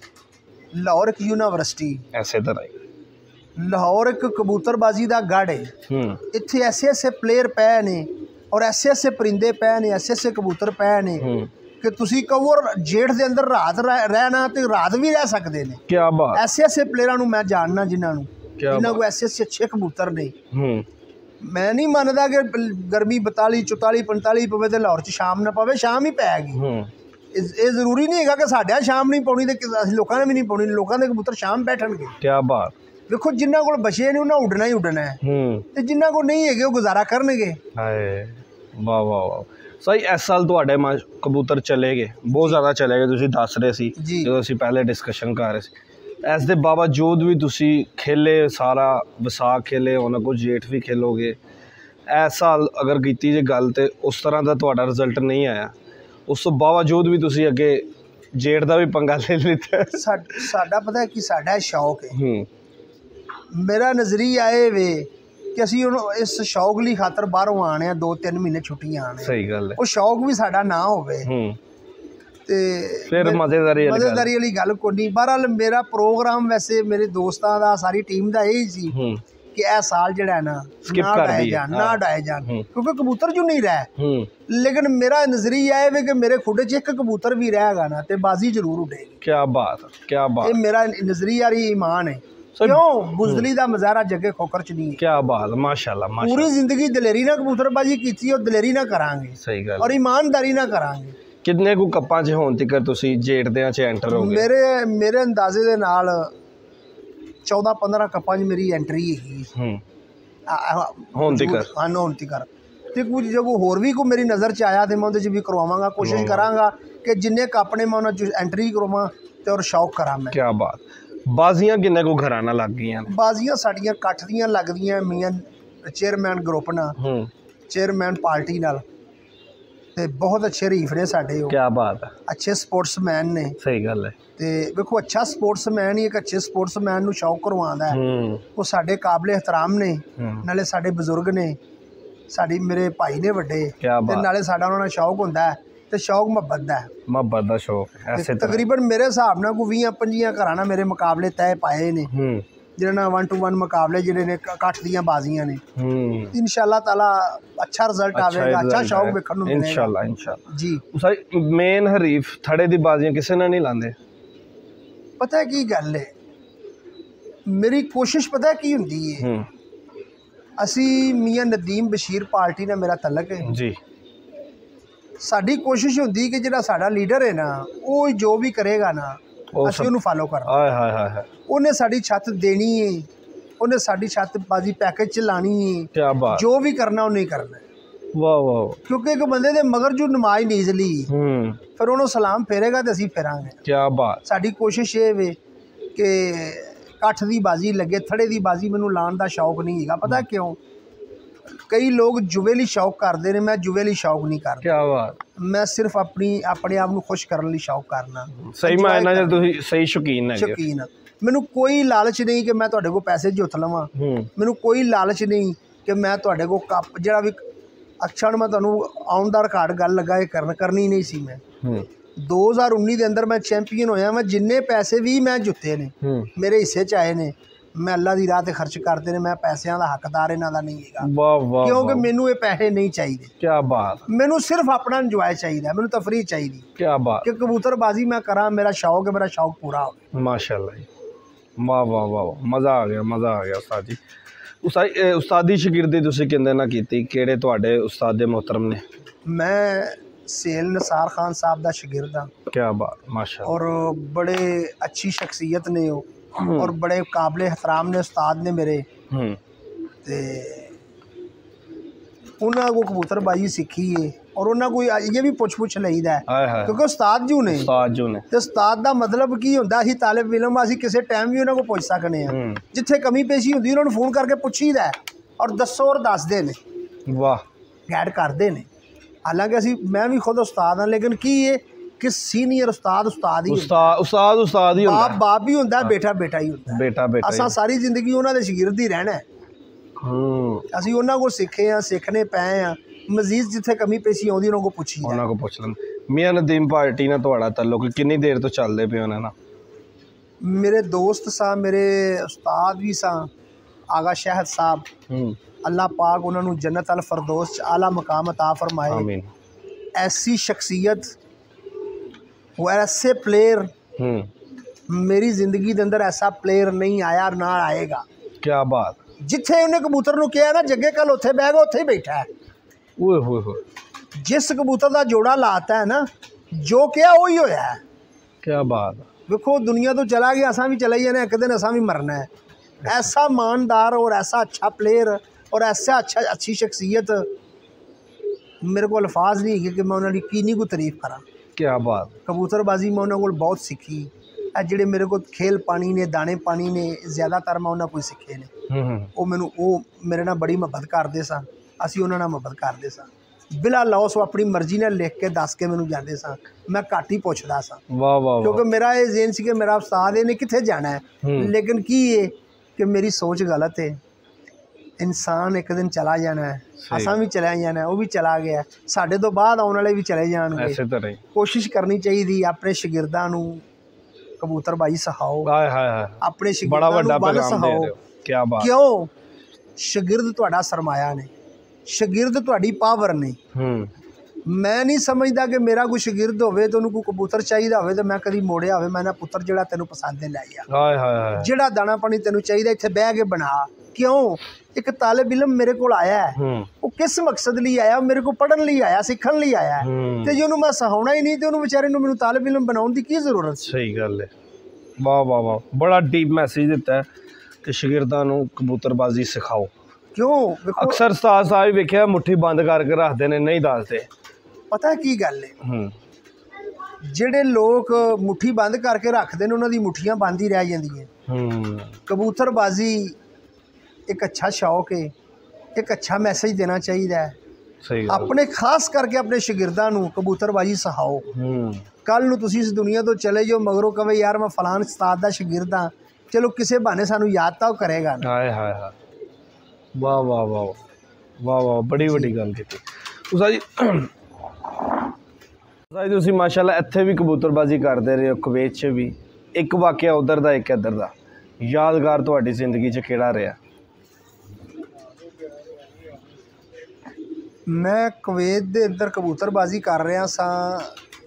ਲਾਹੌਰ ਇੱਕ ਯੂਨੀਵਰਸਿਟੀ ਐਸੇ ਤਰ੍ਹਾਂ ਹੀ ਲਾਹੌਰ ਇੱਕ ਕਬੂਤਰਬਾਜ਼ੀ ਦਾ ਗੜ੍ਹ ਹੈ। ਇੱਥੇ ਐਸੇ ਐਸੇ ਪਲੇਅਰ ਪਏ ਨੇ ਔਰ ਐਸੇ ਐਸੇ ਪਰਿੰਦੇ ਪਏ ਨੇ, ਐਸੇ ਐਸੇ ਕਬੂਤਰ ਪਏ ਨੇ ਕਿ ਤੁਸੀਂ ਕਹੋ ਜੇਠ ਦੇ ਅੰਦਰ ਰਾਤ ਰਹਿਣਾ ਤੇ ਰਾਤ ਵੀ ਰਹਿ ਸਕਦੇ ਨੇ। ਕੀ ਬਾਤ। ਐਸੇ ਐਸੇ ਪਲੇਅਰਾਂ ਨੂੰ ਮੈਂ ਜਾਣਨਾ ਜਿਨ੍ਹਾਂ ਨੂੰ ਜਿਨ੍ਹਾਂ ਕੋਲ ਐਸੇ ਐਸੇ ਅੱਛੇ ਕਬੂਤਰ ਨੇ। ਮੈਂ ਨਹੀਂ ਮੰਨਦਾ ਕਿ ਗਰਮੀ ਬਤਾਲੀ ਚੁਤਾਲੀ ਪੰਤਾਲੀ ਪਵੇ ਤੇ ਲਾਹੌਰ 'ਚ ਸ਼ਾਮ ਨਾ ਪਵੇ, ਸ਼ਾਮ ਹੀ ਪੈਗੀ। ਇਹ ਜ਼ਰੂਰੀ ਨਹੀਂ ਹੈਗਾ ਕਿ ਸਾਡਾ ਸ਼ਾਮ ਨਹੀਂ ਪਾਉਣੀ ਤੇ ਅਸੀਂ ਲੋਕਾਂ ਨੇ ਵੀ ਨਹੀਂ ਪਾਉਣੀ, ਲੋਕਾਂ ਦੇ ਕਬੂਤਰ ਸ਼ਾਮ ਬੈਠਣਗੇ। ਕੀ ਬਾਤ। ਵੇਖੋ ਜਿਨ੍ਹਾਂ ਕੋਲ ਬਚੇ ਨੇ ਉਹਨਾਂ ਉੱਡਣਾ ਹੀ ਉੱਡਣਾ ਹੈ ਤੇ ਜਿਨ੍ਹਾਂ ਕੋਲ ਨਹੀਂ ਹੈਗੇ ਉਹ ਗੁਜ਼ਾਰਾ ਕਰਨਗੇ। ਹਾਏ ਵਾਹ ਵਾਹ ਵਾਹ। ਸਹੀ। ਇਸ ਸਾਲ ਤੁਹਾਡੇ ਮਾ ਕਬੂਤਰ ਚਲੇ ਗਏ, ਬਹੁਤ ਜ਼ਿਆਦਾ ਚਲੇ ਗਏ, ਤੁਸੀਂ ਦੱਸ ਰਹੇ ਸੀ ਜਦੋਂ ਅਸੀਂ ਪਹਿਲੇ ਡਿਸਕਸ਼ਨ ਕਰ ਰਹੇ ਸੀ। ਇਸ ਦੇ ਬਾਵਜੂਦ ਵੀ ਤੁਸੀਂ ਖੇਲੇ, ਸਾਰਾ ਵਿਸਾਖ ਖੇਲੇ, ਹੁਣ ਅੱਗੋਂ ਜੇਠ ਵੀ ਖੇਲੋਗੇ ਇਸ ਸਾਲ ਅਗਰ ਕੀਤੀ ਜੇ ਗੱਲ ਤੇ ਉਸ ਤਰ੍ਹਾਂ ਦਾ ਤੁਹਾਡਾ ਰਿਜ਼ਲਟ ਨਹੀਂ ਆਇਆ, ਉਸ ਤੋਂ ਬਾਵਜੂਦ ਵੀ ਤੁਸੀਂ ਅੱਗੇ ਜੇਠ ਦਾ ਵੀ ਪੰਗਾ ਲੈ ਲਿੱਤਾ। ਸਾਡਾ ਪਤਾ ਕਿ ਸਾਡਾ ਸ਼ੌਕ ਹੈ, ਮੇਰਾ ਨਜ਼ਰੀਆ ਇਹ ਵੇ ਕਿ ਅਸੀਂ ਹੁਣ ਇਸ ਸ਼ੌਕ ਲਈ ਖਾਤਰ ਬਾਹਰੋਂ ਆਣੇ ਆ, ਦੋ ਤਿੰਨ ਮਹੀਨੇ ਛੁੱਟੀਆਂ ਆਣੇ। ਸਹੀ ਗੱਲ ਹੈ। ਉਹ ਸ਼ੌਕ ਵੀ ਸਾਡਾ ਨਾ ਹੋਵੇ ਤੇ ਫਿਰ ਮਜ਼ੇਦਾਰੀ ਮਜ਼ੇਦਾਰੀ ਵਾਲੀ ਗੱਲ ਕੋਈ ਨਹੀਂ। ਬਹਰਹਾਲ ਮੇਰਾ ਪ੍ਰੋਗਰਾਮ ਵੈਸੇ ਮੇਰੇ ਦੋਸਤਾਂ ਦਾ, ਸਾਰੀ ਟੀਮ ਦਾ ਇਹ ਸੀ ਕਿ ਇਹ ਸਾਲ ਜਿਹੜਾ ਨਾ ਨਾ ਉਡਾਏ ਜਾਣ ਨਾ ਉਡਾਏ ਜਾਣ ਕਿਉਂਕਿ ਕਬੂਤਰ ਜੋ ਨਹੀਂ ਰਹਿ। ਲੇਕਿਨ ਮੇਰਾ ਨਜ਼ਰੀਆ ਇਹ ਵੇ ਕਿ ਮੇਰੇ ਖੁੱਡੇ 'ਚ ਇੱਕ ਕਬੂਤਰ ਵੀ ਰਹੇਗਾ ਨਾ ਤੇ ਬਾਜ਼ੀ ਜ਼ਰੂਰ ਉਡੇਗੀ। ਕੀ ਬਾਤ, ਕੀ ਬਾਤ। ਇਹ ਮੇਰਾ ਨਜ਼ਰੀਆ ਰੀ ਈਮਾਨ ਹੈ। ਕਿਉਂ ਬੁਜ਼ਦਲੀ ਦਾ ਮਜ਼ਾਰਾ ਜੱਗੇ ਖੋਖਰ 'ਚ ਨਹੀਂ ਹੈ। ਕੀ ਬਾਤ, ਮਾਸ਼ਾਅੱਲਾ ਮਾਸ਼ਾਅੱਲਾ। ਪੂਰੀ ਜ਼ਿੰਦਗੀ ਦਲੇਰੀ ਨਾਲ ਕਬੂਤਰਬਾਜ਼ੀ ਕੀਤੀ, ਉਹ ਦਲੇਰੀ ਨਾ ਕਰਾਂਗੇ। ਸਹੀ ਗੱਲ। ਔਰ ਈਮਾਨਦਾਰੀ ਨਾ ਕਰਾਂਗੇ। ਕਿੰਨੇ ਕੁ ਕੱਪਾਂ 'ਚ ਹੋਣ ਤੱਕ ਤੁਸੀਂ ਜੇਠ ਦਿਆਂ 'ਚ ਐਂਟਰ ਹੋ ਗਏ? ਮੇਰੇ ਮੇਰੇ ਅੰਦਾਜ਼ੇ ਦੇ ਨਾਲ ਚੌਦਾਂ ਪੰਦਰਾਂ ਕੱਪਾਂ 'ਚ ਮੇਰੀ ਐਂਟਰੀ ਹੈਗੀ ਹੁਣ ਤੱਕ। ਹਾਂ ਹੁਣ ਤੱਕ। ਤੇ ਕੁਝ ਜੇ ਹੋਰ ਵੀ ਕੋਈ ਮੇਰੀ ਨਜ਼ਰ 'ਚ ਆਇਆ ਤੇ ਮੈਂ ਉਹਦੇ 'ਚ ਵੀ ਕਰਵਾਵਾਂਗਾ। ਕੋਸ਼ਿਸ਼ ਕਰਾਂਗਾ ਕਿ ਜਿੰਨੇ ਕੱਪ ਨੇ ਮੈਂ ਉਹਨਾਂ 'ਚ ਐਂਟਰੀ ਕਰਵਾਵਾਂ ਤੇ ਔਰ ਸ਼ੌਕ ਕਰਾਂ ਮੈਂ। ਕੀ ਬਾਤ। ਬਾਜ਼ੀਆਂ ਕਿੰਨੇ ਕੋ ਘਰਾਣਾ ਲੱਗ ਗਈਆਂ? ਬਾਜ਼ੀਆਂ ਸਾਡੀਆਂ ਇਕੱਠ ਦੀਆਂ ਲੱਗਦੀਆਂ ਮੀਆਂ ਚੇਅਰਮੈਨ ਗਰੁੱਪ ਨਾਲ, ਚੇਅਰਮੈਨ ਪਾਰਟੀ ਨਾਲ, ਤੇ ਬਹੁਤ ਅੱਛੇ ਰੀਫ ਨੇ ਸਾਡੇ। ਉਹ ਕੀ ਬਾਤ ਹੈ। ਅੱਛੇ ਸਪੋਰਟਸਮੈਨ ਨੇ। ਸਹੀ ਗੱਲ ਹੈ। ਤੇ ਵੇਖੋ ਅੱਛਾ ਸਪੋਰਟਸਮੈਨ ਹੀ ਇੱਕ ਅੱਛੇ ਸਪੋਰਟਸਮੈਨ ਨੂੰ ਸ਼ੌਕ ਕਰਵਾਉਂਦਾ ਹੈ। ਉਹ ਸਾਡੇ ਕਾਬਲੇ ਇਹਤਰਾਮ ਨੇ, ਨਾਲੇ ਸਾਡੇ ਬਜ਼ੁਰਗ ਨੇ, ਸਾਡੀ ਮੇਰੇ ਭਾਈ ਨੇ ਵੱਡੇ, ਤੇ ਨਾਲੇ ਸਾਡਾ ਉਹਨਾਂ ਨਾਲ ਸ਼ੌਕ ਹੁੰਦਾ ਹੈ ਤੇ ਸ਼ੌਕ ਮੁਹੱਬਤ ਦਾ ਹੈ। ਮੁਹੱਬਤ ਦਾ ਸ਼ੌਕ ਐਸੇ ਤਕਰੀਬਨ ਮੇਰੇ ਹਿਸਾਬ ਨਾਲ ਕੋਈ ਵੀਹ ਪੰਜੀਆਂ ਘਰਾਂ ਨਾਲ ਮੇਰੇ ਮੁਕਾਬਲੇ ਤੈਅ ਪਾਏ ਨੇ, ਜਿਹਨਾਂ ਨਾਲ ਵਨ ਟੂ ਵਨ ਮੁਕਾਬਲੇ ਜਿਹੜੇ ਨੇ ਇਕੱਠ ਦੀਆਂ ਬਾਜ਼ੀਆਂ ਨੇ। ਇਨਸ਼ਾਅੱਲਾ ਤਾਲਾ ਅੱਛਾ ਰਿਜ਼ਲਟ ਆਵੇਗਾ, ਅੱਛਾ ਸ਼ੌਕ ਵੇਖਣ ਨੂੰ ਮਿਲੇਗਾ ਇਨਸ਼ਾਅੱਲਾ ਇਨਸ਼ਾਅੱਲਾ ਜੀ। ਮੇਨ ਹਰੀਫ ਥੜੇ ਦੀ ਬਾਜ਼ੀਆਂ ਕਿਸੇ ਨਾਲ ਨਹੀਂ ਲਾਉਂਦੇ? ਪਤਾ ਕੀ ਗੱਲ ਹੈ, ਮੇਰੀ ਕੋਸ਼ਿਸ਼ ਪਤਾ ਕੀ ਹੁੰਦੀ ਹੈ, ਅਸੀਂ ਮੀਆਂ ਨਦੀਮ ਬਸ਼ੀਰ ਪਾਰਟੀ ਨਾਲ ਮੇਰਾ ਤਲਕ ਹੈ ਜੀ। ਸਾਡੀ ਕੋਸ਼ਿਸ਼ ਹੁੰਦੀ ਕਿ ਜਿਹੜਾ ਸਾਡਾ ਲੀਡਰ ਹੈ ਨਾ, ਉਹ ਜੋ ਵੀ ਕਰੇਗਾ ਨਾ ਅਸੀਂ ਉਹਨੂੰ ਫਾਲੋ ਕਰਨਾ। ਹਾਏ ਹਾਏ ਹਾਏ। ਉਹਨੇ ਸਾਡੀ ਛੱਤ ਦੇਣੀ ਹੈ, ਉਹਨੇ ਸਾਡੀ ਛੱਤ ਬਾਜੀ ਪੈਕੇਜ 'ਚ ਲਾਣੀ ਹੈ। ਕੀ ਬਾਤ। ਜੋ ਵੀ ਕਰਨਾ ਉਹਨੇ ਕਰਨਾ। ਵਾਹ ਵਾਹ। ਕਿਉਂਕਿ ਇੱਕ ਬੰਦੇ ਦੇ ਮਗਰ ਜੋ ਨਮਾਜ਼ ਨੀਜ਼ਲੀ ਫਿਰ ਉਹਨੂੰ ਸਲਾਮ ਫੇਰੇਗਾ ਤੇ ਅਸੀਂ ਫੇਰਾਂਗੇ। ਕੀ ਬਾਤ। ਸਾਡੀ ਕੋਸ਼ਿਸ਼ ਇਹ ਵੇ ਕਿ ਇਕੱਠ ਦੀ ਬਾਜ਼ੀ ਲੱਗੇ, ਥੜੇ ਦੀ ਬਾਜ਼ੀ ਮੈਨੂੰ ਲਾਉਣ ਦਾ ਸ਼ੌਕ ਨਹੀਂ ਹੈਗਾ। ਪਤਾ ਕਿਉਂ? ਕਈ ਲੋਕ ਜੁਵੇ ਲਈ ਸ਼ੌਕ ਕਰਦੇ ਨੇ, ਮੈਂ ਜੁਵੇ ਲਈ ਸ਼ੌਕ ਨਹੀਂ ਕਰਦਾ। ਕੀ ਬਾਤ। ਮੈਂ ਸਿਰਫ ਆਪਣੀ ਆਪਣੇ ਆਪ ਨੂੰ ਖੁਸ਼ ਕਰਨ ਲਈ ਸ਼ੌਕ ਕਰਨਾ। ਸਹੀ ਮਾਇਨਾ ਜੇ ਤੁਸੀਂ ਸਹੀ ਸ਼ੌਕੀਨ ਹੈ। ਸ਼ੌਕੀਨ। ਮੈਨੂੰ ਕੋਈ ਲਾਲਚ ਨਹੀਂ ਕਿ ਮੈਂ ਤੁਹਾਡੇ ਕੋਲ ਪੈਸੇ ਜੁੱਥ ਲਵਾਂ, ਮੈਨੂੰ ਕੋਈ ਲਾਲਚ ਨਹੀਂ ਕਿ ਮੈਂ ਤੁਹਾਡੇ ਕੋਲ ਕੱਪ ਜਿਹੜਾ ਵੀ ਅੱਛਾ ਮੈਂ ਤੁਹਾਨੂੰ ਆਨ ਦਾ ਰਿਕਾਰਡ ਗੱਲ ਲੱਗਾ ਇਹ ਕਰਨ ਕਰਨੀ ਨਹੀਂ ਸੀ। ਮੈਂ ਦੋ ਹਜ਼ਾਰ ਉੱਨੀ ਦੇ ਅੰਦਰ ਮੈਂ ਚੈਂਪੀਅਨ ਹੋਇਆ। ਮੈਂ ਜਿੰਨੇ ਪੈਸੇ ਵੀ ਮੈਂ ਜੁੱਤੇ ਨੇ ਮੇਰੇ ਹਿੱਸੇ 'ਚ ਆਏ ਨੇ, ਮੈਂ ਅੱਲਾ ਦੀ ਰਾਹ ਤੇ ਖਰਚ ਕਰਦੇ ਨੇ। ਮੈਂ ਪੈਸਿਆਂ ਦਾ ਹੱਕਦਾਰ ਇਹਨਾਂ ਦਾ ਨਹੀਂ ਹੈਗਾ। ਵਾਹ ਵਾਹ। ਕਿਉਂਕਿ ਮੈਨੂੰ ਇਹ ਪੈਸੇ ਨਹੀਂ ਚਾਹੀਦੇ। ਕੀ ਬਾਤ। ਮੈਨੂੰ ਸਿਰਫ ਆਪਣਾ ਇੰਜੋਏ ਚਾਹੀਦਾ, ਮੈਨੂੰ ਤਫਰੀਹ ਚਾਹੀਦੀ। ਕੀ ਬਾਤ। ਕਿ ਕਬੂਤਰਬਾਜ਼ੀ ਮੈਂ ਕਰਾਂ, ਮੇਰਾ ਸ਼ੌਕ ਹੈ, ਮੇਰਾ ਸ਼ੌਕ ਪੂਰਾ ਹੋਵੇ। ਮਾਸ਼ਾਅੱਲਾ ਜੀ। ਵਾਹ ਵਾਹ ਵਾਹ। ਮਜ਼ਾ ਆ ਗਿਆ, ਮਜ਼ਾ ਆ ਗਿਆ ਉਸਤਾਦ ਜੀ। ਉਸਤਾਦ ਉਸਤਾਦੀ ਸ਼ਾਗਿਰਦੀ ਤੁਸੀਂ ਕਿੰਦੇ ਨਾਲ ਕੀਤੀ? ਕਿਹੜੇ ਤੁਹਾਡੇ ਉਸਤਾਦ ਮੁਹਤਰਮ ਨੇ? ਮੈਂ ਸੇਲ ਨਿਸਾਰ ਖਾਨ साहब ਦਾ ਸ਼ਾਗਿਰਦ ਹਾਂ। ਕੀ ਬਾਤ ਮਾਸ਼ਾਅੱਲਾ। ਔਰ ਬੜੇ ਅੱਛੀ ਸ਼ਖਸੀਅਤ ਨੇ ਉਹ, और बड़े काबिल एहतराम ने उस्ताद ने मेरे। ते उन्होंने को कबूतरबाजी सीखी है और उन्होंने कोई ये भी पुछ पुछ लईदा है क्योंकि उस्ताद जो ने उस्ताद जो ने ते उस्ताद दा मतलब की हुंदा ही तालिब इलम असीं किसी टाइम भी उन्होंने को पुछ सकने हैं। जिथे कमी पेशी हुंदी उन्होंने फोन करके पुछीदा है और दसो और दसदे ने। वाह। गाइड करते हैं। हालांकि असीं मैं भी खुद उस्ताद हाँ, लेकिन की है कि सीनियर उस्ताद उस्ताद ही उस्ताद उस्ताद उस्ताद ही होंदा है। बाप बाप भी होंदा है, बेटा बेटा ही होंदा है। बेटा बेटा असां सारी जिंदगी उन्हां दे शागिर्द ही रहना है। हम्म। असीं उन्हां को सीखे हैं, सीखने पए हैं। मजीद जिथे कमी पेशी आउंदी उन्हां को पुछी उन्हां को पुछ लैं। मियां नदीम पार्टी नाल तुहाडा ताल्लुक कितनी देर तो चलदे पे उन्हां नाल? मेरे दोस्त सा, मेरे उस्ताद भी सा, आगा शहद साहब। अल्लाह पाक उन्होंने जन्नत अल फरदौस आला मकाम अता फरमाए। आमीन। ऐसी शख्सियत वो ऐसे प्लेयर मेरी जिंदगी के अंदर ऐसा प्लेयर नहीं आया ना आएगा। क्या बात। जिथे उन्हें कबूतर नूं कहा ना जग्गे कल उत्थे बह गया, उत्थे ही बैठा है। ओए होए होए। जिस कबूतर का जोड़ा लाता है ना, जो क्या वही होया है। क्या बात। देखो दुनिया तो चला गया, असा भी चला ही जाना, एक दिन असा भी मरना है। ऐसा ईमानदार और ऐसा अच्छा प्लेयर और ऐसा अच्छा अच्छी शख्सियत मेरे को अल्फाज नहीं है कि मैं उन्होंने किन्नी को तारीफ करा। क्या बात। कबूतरबाजी मैं उन्होंने को बहुत सीखी है। जिहड़े मेरे को खेल पानी ने दाने पानी ने ज़्यादातर मैं उन्होंने को सीखे ने। वो मैनू वो मेरे नाल बड़ी मुहब्बत करते सन ਅਸੀਂ ਉਹਨਾਂ ਨਾਲ ਮੁਹੱਬਤ ਕਰਦੇ ਸਾਂ ਬਿਲਾ ਲੌਸ। ਉਹ ਆਪਣੀ ਮਰਜ਼ੀ ਨਾਲ ਲਿਖ ਕੇ ਦੱਸ ਕੇ ਮੈਨੂੰ ਜਾਂਦੇ ਸਾਂ, ਮੈਂ ਘੱਟ ਹੀ ਪੁੱਛਦਾ ਸਾਂ। ਵਾਹ ਵਾਹ। ਕਿਉਂਕਿ ਮੇਰਾ ਇਹ ਜ਼ੇਨ ਸੀ ਕਿ ਮੇਰਾ ਉਸਤਾਦ ਇਹਨੇ ਕਿੱਥੇ ਜਾਣਾ ਹੈ, ਲੇਕਿਨ ਕੀ ਹੈ ਕਿ ਮੇਰੀ ਸੋਚ ਗਲਤ ਹੈ। ਇਨਸਾਨ ਇੱਕ ਦਿਨ ਚਲਾ ਜਾਣਾ ਹੈ, ਅਸਾਂ ਵੀ ਚਲਿਆ ਜਾਣਾ, ਉਹ ਵੀ ਚਲਾ ਗਿਆ, ਸਾਡੇ ਤੋਂ ਬਾਅਦ ਆਉਣ ਵਾਲੇ ਵੀ ਚਲੇ ਜਾਣਗੇ। ਇਸੇ ਤਰ੍ਹਾਂ ਹੀ ਕੋਸ਼ਿਸ਼ ਕਰਨੀ ਚਾਹੀਦੀ ਆਪਣੇ ਸ਼ਾਗਿਰਦਾਂ ਨੂੰ ਕਬੂਤਰਬਾਜ਼ੀ ਸਿਖਾਓ, ਹਾਏ ਹਾਏ ਹਾਏ ਆਪਣੇ ਸ਼ਾਗਿਰਦਾਂ ਨੂੰ ਵੱਲ ਸਿਖਾਓ। ਕੀ ਬਾਤ। ਕਿਉਂ? ਸ਼ਾਗਿਰਦ ਤੁਹਾਡਾ ਸਰਮਾਇਆ ਨੇ, ਸ਼ਾਗਿਰਦ ਤੁਹਾਡੀ ਪਾਵਰ ਨੇ। ਹੂੰ ਮੈਂ ਨਹੀਂ ਸਮਝਦਾ ਕਿ ਮੇਰਾ ਕੋਈ ਸ਼ਾਗਿਰਦ ਹੋਵੇ ਤੇ ਉਹਨੂੰ ਕੋਈ ਕਬੂਤਰ ਚਾਹੀਦਾ ਹੋਵੇ ਤੇ ਮੈਂ ਕਦੀ ਮੋੜਿਆ ਹੋਵੇ, ਮੈਂ ਨਾ ਪੁੱਤਰ ਜਿਹੜਾ ਤੈਨੂੰ ਪਸੰਦ ਹੈ ਲੈ ਆ, ਹਾਏ ਹਾਏ ਹਾਏ, ਜਿਹੜਾ ਦਾਣਾ ਪਾਣੀ ਤੈਨੂੰ ਚਾਹੀਦਾ ਇੱਥੇ ਬਹਿ ਕੇ ਬਣਾ। ਕਿਉਂ? ਇੱਕ ਤਾਲਿਬ ਇਲਮ ਮੇਰੇ ਕੋਲ ਆਇਆ ਹੈ, ਉਹ ਕਿਸ ਮਕਸਦ ਲਈ ਆਇਆ? ਮੇਰੇ ਕੋਲ ਪੜ੍ਹਨ ਲਈ ਆਇਆ, ਸਿੱਖਣ ਲਈ ਆਇਆ, ਤੇ ਜੇ ਉਹਨੂੰ ਮੈਂ ਸਿਖਾਉਣਾ ਹੀ ਨਹੀਂ ਤੇ ਉਹਨੂੰ ਵਿਚਾਰੇ ਨੂੰ ਮੈਨੂੰ ਤਾਲਿਬ ਇਲਮ ਬਣਾਉਣ ਦੀ ਕੀ ਜ਼ਰੂਰਤ? ਸਹੀ ਗੱਲ ਹੈ। ਵਾਹ ਵਾਹ ਵਾਹ, ਬੜਾ ਡੀਪ ਮੈਸੇਜ ਦਿੱਤਾ ਕਿ ਸ਼ਾਗਿਰਦਾਂ ਨੂੰ ਕਬੂਤਰਬਾਜ਼ੀ ਸਿਖਾਓ। ਕਿਉਂ? ਅਕਸਰ ਉਸਤਾਦ ਸਾਹਿਬ ਵੇਖਿਆ ਮੁੱਠੀ ਬੰਦ ਕਰਕੇ ਰੱਖਦੇ ਨੇ, ਨਹੀਂ ਦੱਸਦੇ। ਪਤਾ ਕੀ ਗੱਲ ਹੈ, ਜਿਹੜੇ ਲੋਕ ਮੁੱਠੀ ਬੰਦ ਕਰਕੇ ਰੱਖਦੇ ਨੇ ਉਹਨਾਂ ਦੀ ਮੁੱਠੀਆਂ ਬੰਦ ਹੀ ਰਹਿ ਜਾਂਦੀਆਂ। ਕਬੂਤਰਬਾਜ਼ੀ ਇੱਕ ਅੱਛਾ ਸ਼ੌਕ ਹੈ, ਇੱਕ ਅੱਛਾ ਮੈਸੇਜ ਦੇਣਾ ਚਾਹੀਦਾ ਹੈ। ਸਹੀ। ਆਪਣੇ ਖਾਸ ਕਰਕੇ ਆਪਣੇ ਸ਼ਾਗਿਰਦਾਂ ਨੂੰ ਕਬੂਤਰਬਾਜ਼ੀ ਸਿਖਾਓ। ਕੱਲ ਨੂੰ ਤੁਸੀਂ ਇਸ ਦੁਨੀਆ ਤੋਂ ਚਲੇ ਜਾਓ, ਮਗਰੋਂ ਕਹੇ ਯਾਰ ਮੈਂ ਫਲਾਣ ਉਸਤਾਦ ਦਾ ਸ਼ਾਗਿਰਦ ਹਾਂ, ਚਲੋ ਕਿਸੇ ਬਹਾਨੇ ਸਾਨੂੰ ਯਾਦ ਤਾਂ ਉਹ ਕਰੇਗਾ ਨਾ। ਹਾਏ ਹਾਏ ਹਾਏ, ਵਾਹ ਵਾਹ ਵਾਹ ਵਾਹ ਵਾਹ, ਬੜੀ ਵੱਡੀ ਗੱਲ ਕੀਤੀ ਉਸਤਾਦ ਜੀ। ਉਸਤਾਦ ਜੀ ਤੁਸੀਂ ਮਾਸ਼ਾਅੱਲਾ ਇੱਥੇ ਵੀ ਕਬੂਤਰਬਾਜ਼ੀ ਕਰਦੇ ਰਹੇ ਹੋ, ਕੁਵੈਤ 'ਚ ਵੀ। ਇੱਕ ਵਾਕਿਆ ਉੱਧਰ ਦਾ, ਇੱਕ ਇੱਧਰ ਦਾ, ਯਾਦਗਾਰ ਤੁਹਾਡੀ ਜ਼ਿੰਦਗੀ 'ਚ ਕਿਹੜਾ ਰਿਹਾ? ਮੈਂ ਕੁਵੈਤ ਦੇ ਅੰਦਰ ਕਬੂਤਰਬਾਜ਼ੀ ਕਰ ਰਿਹਾ ਸਾਂ,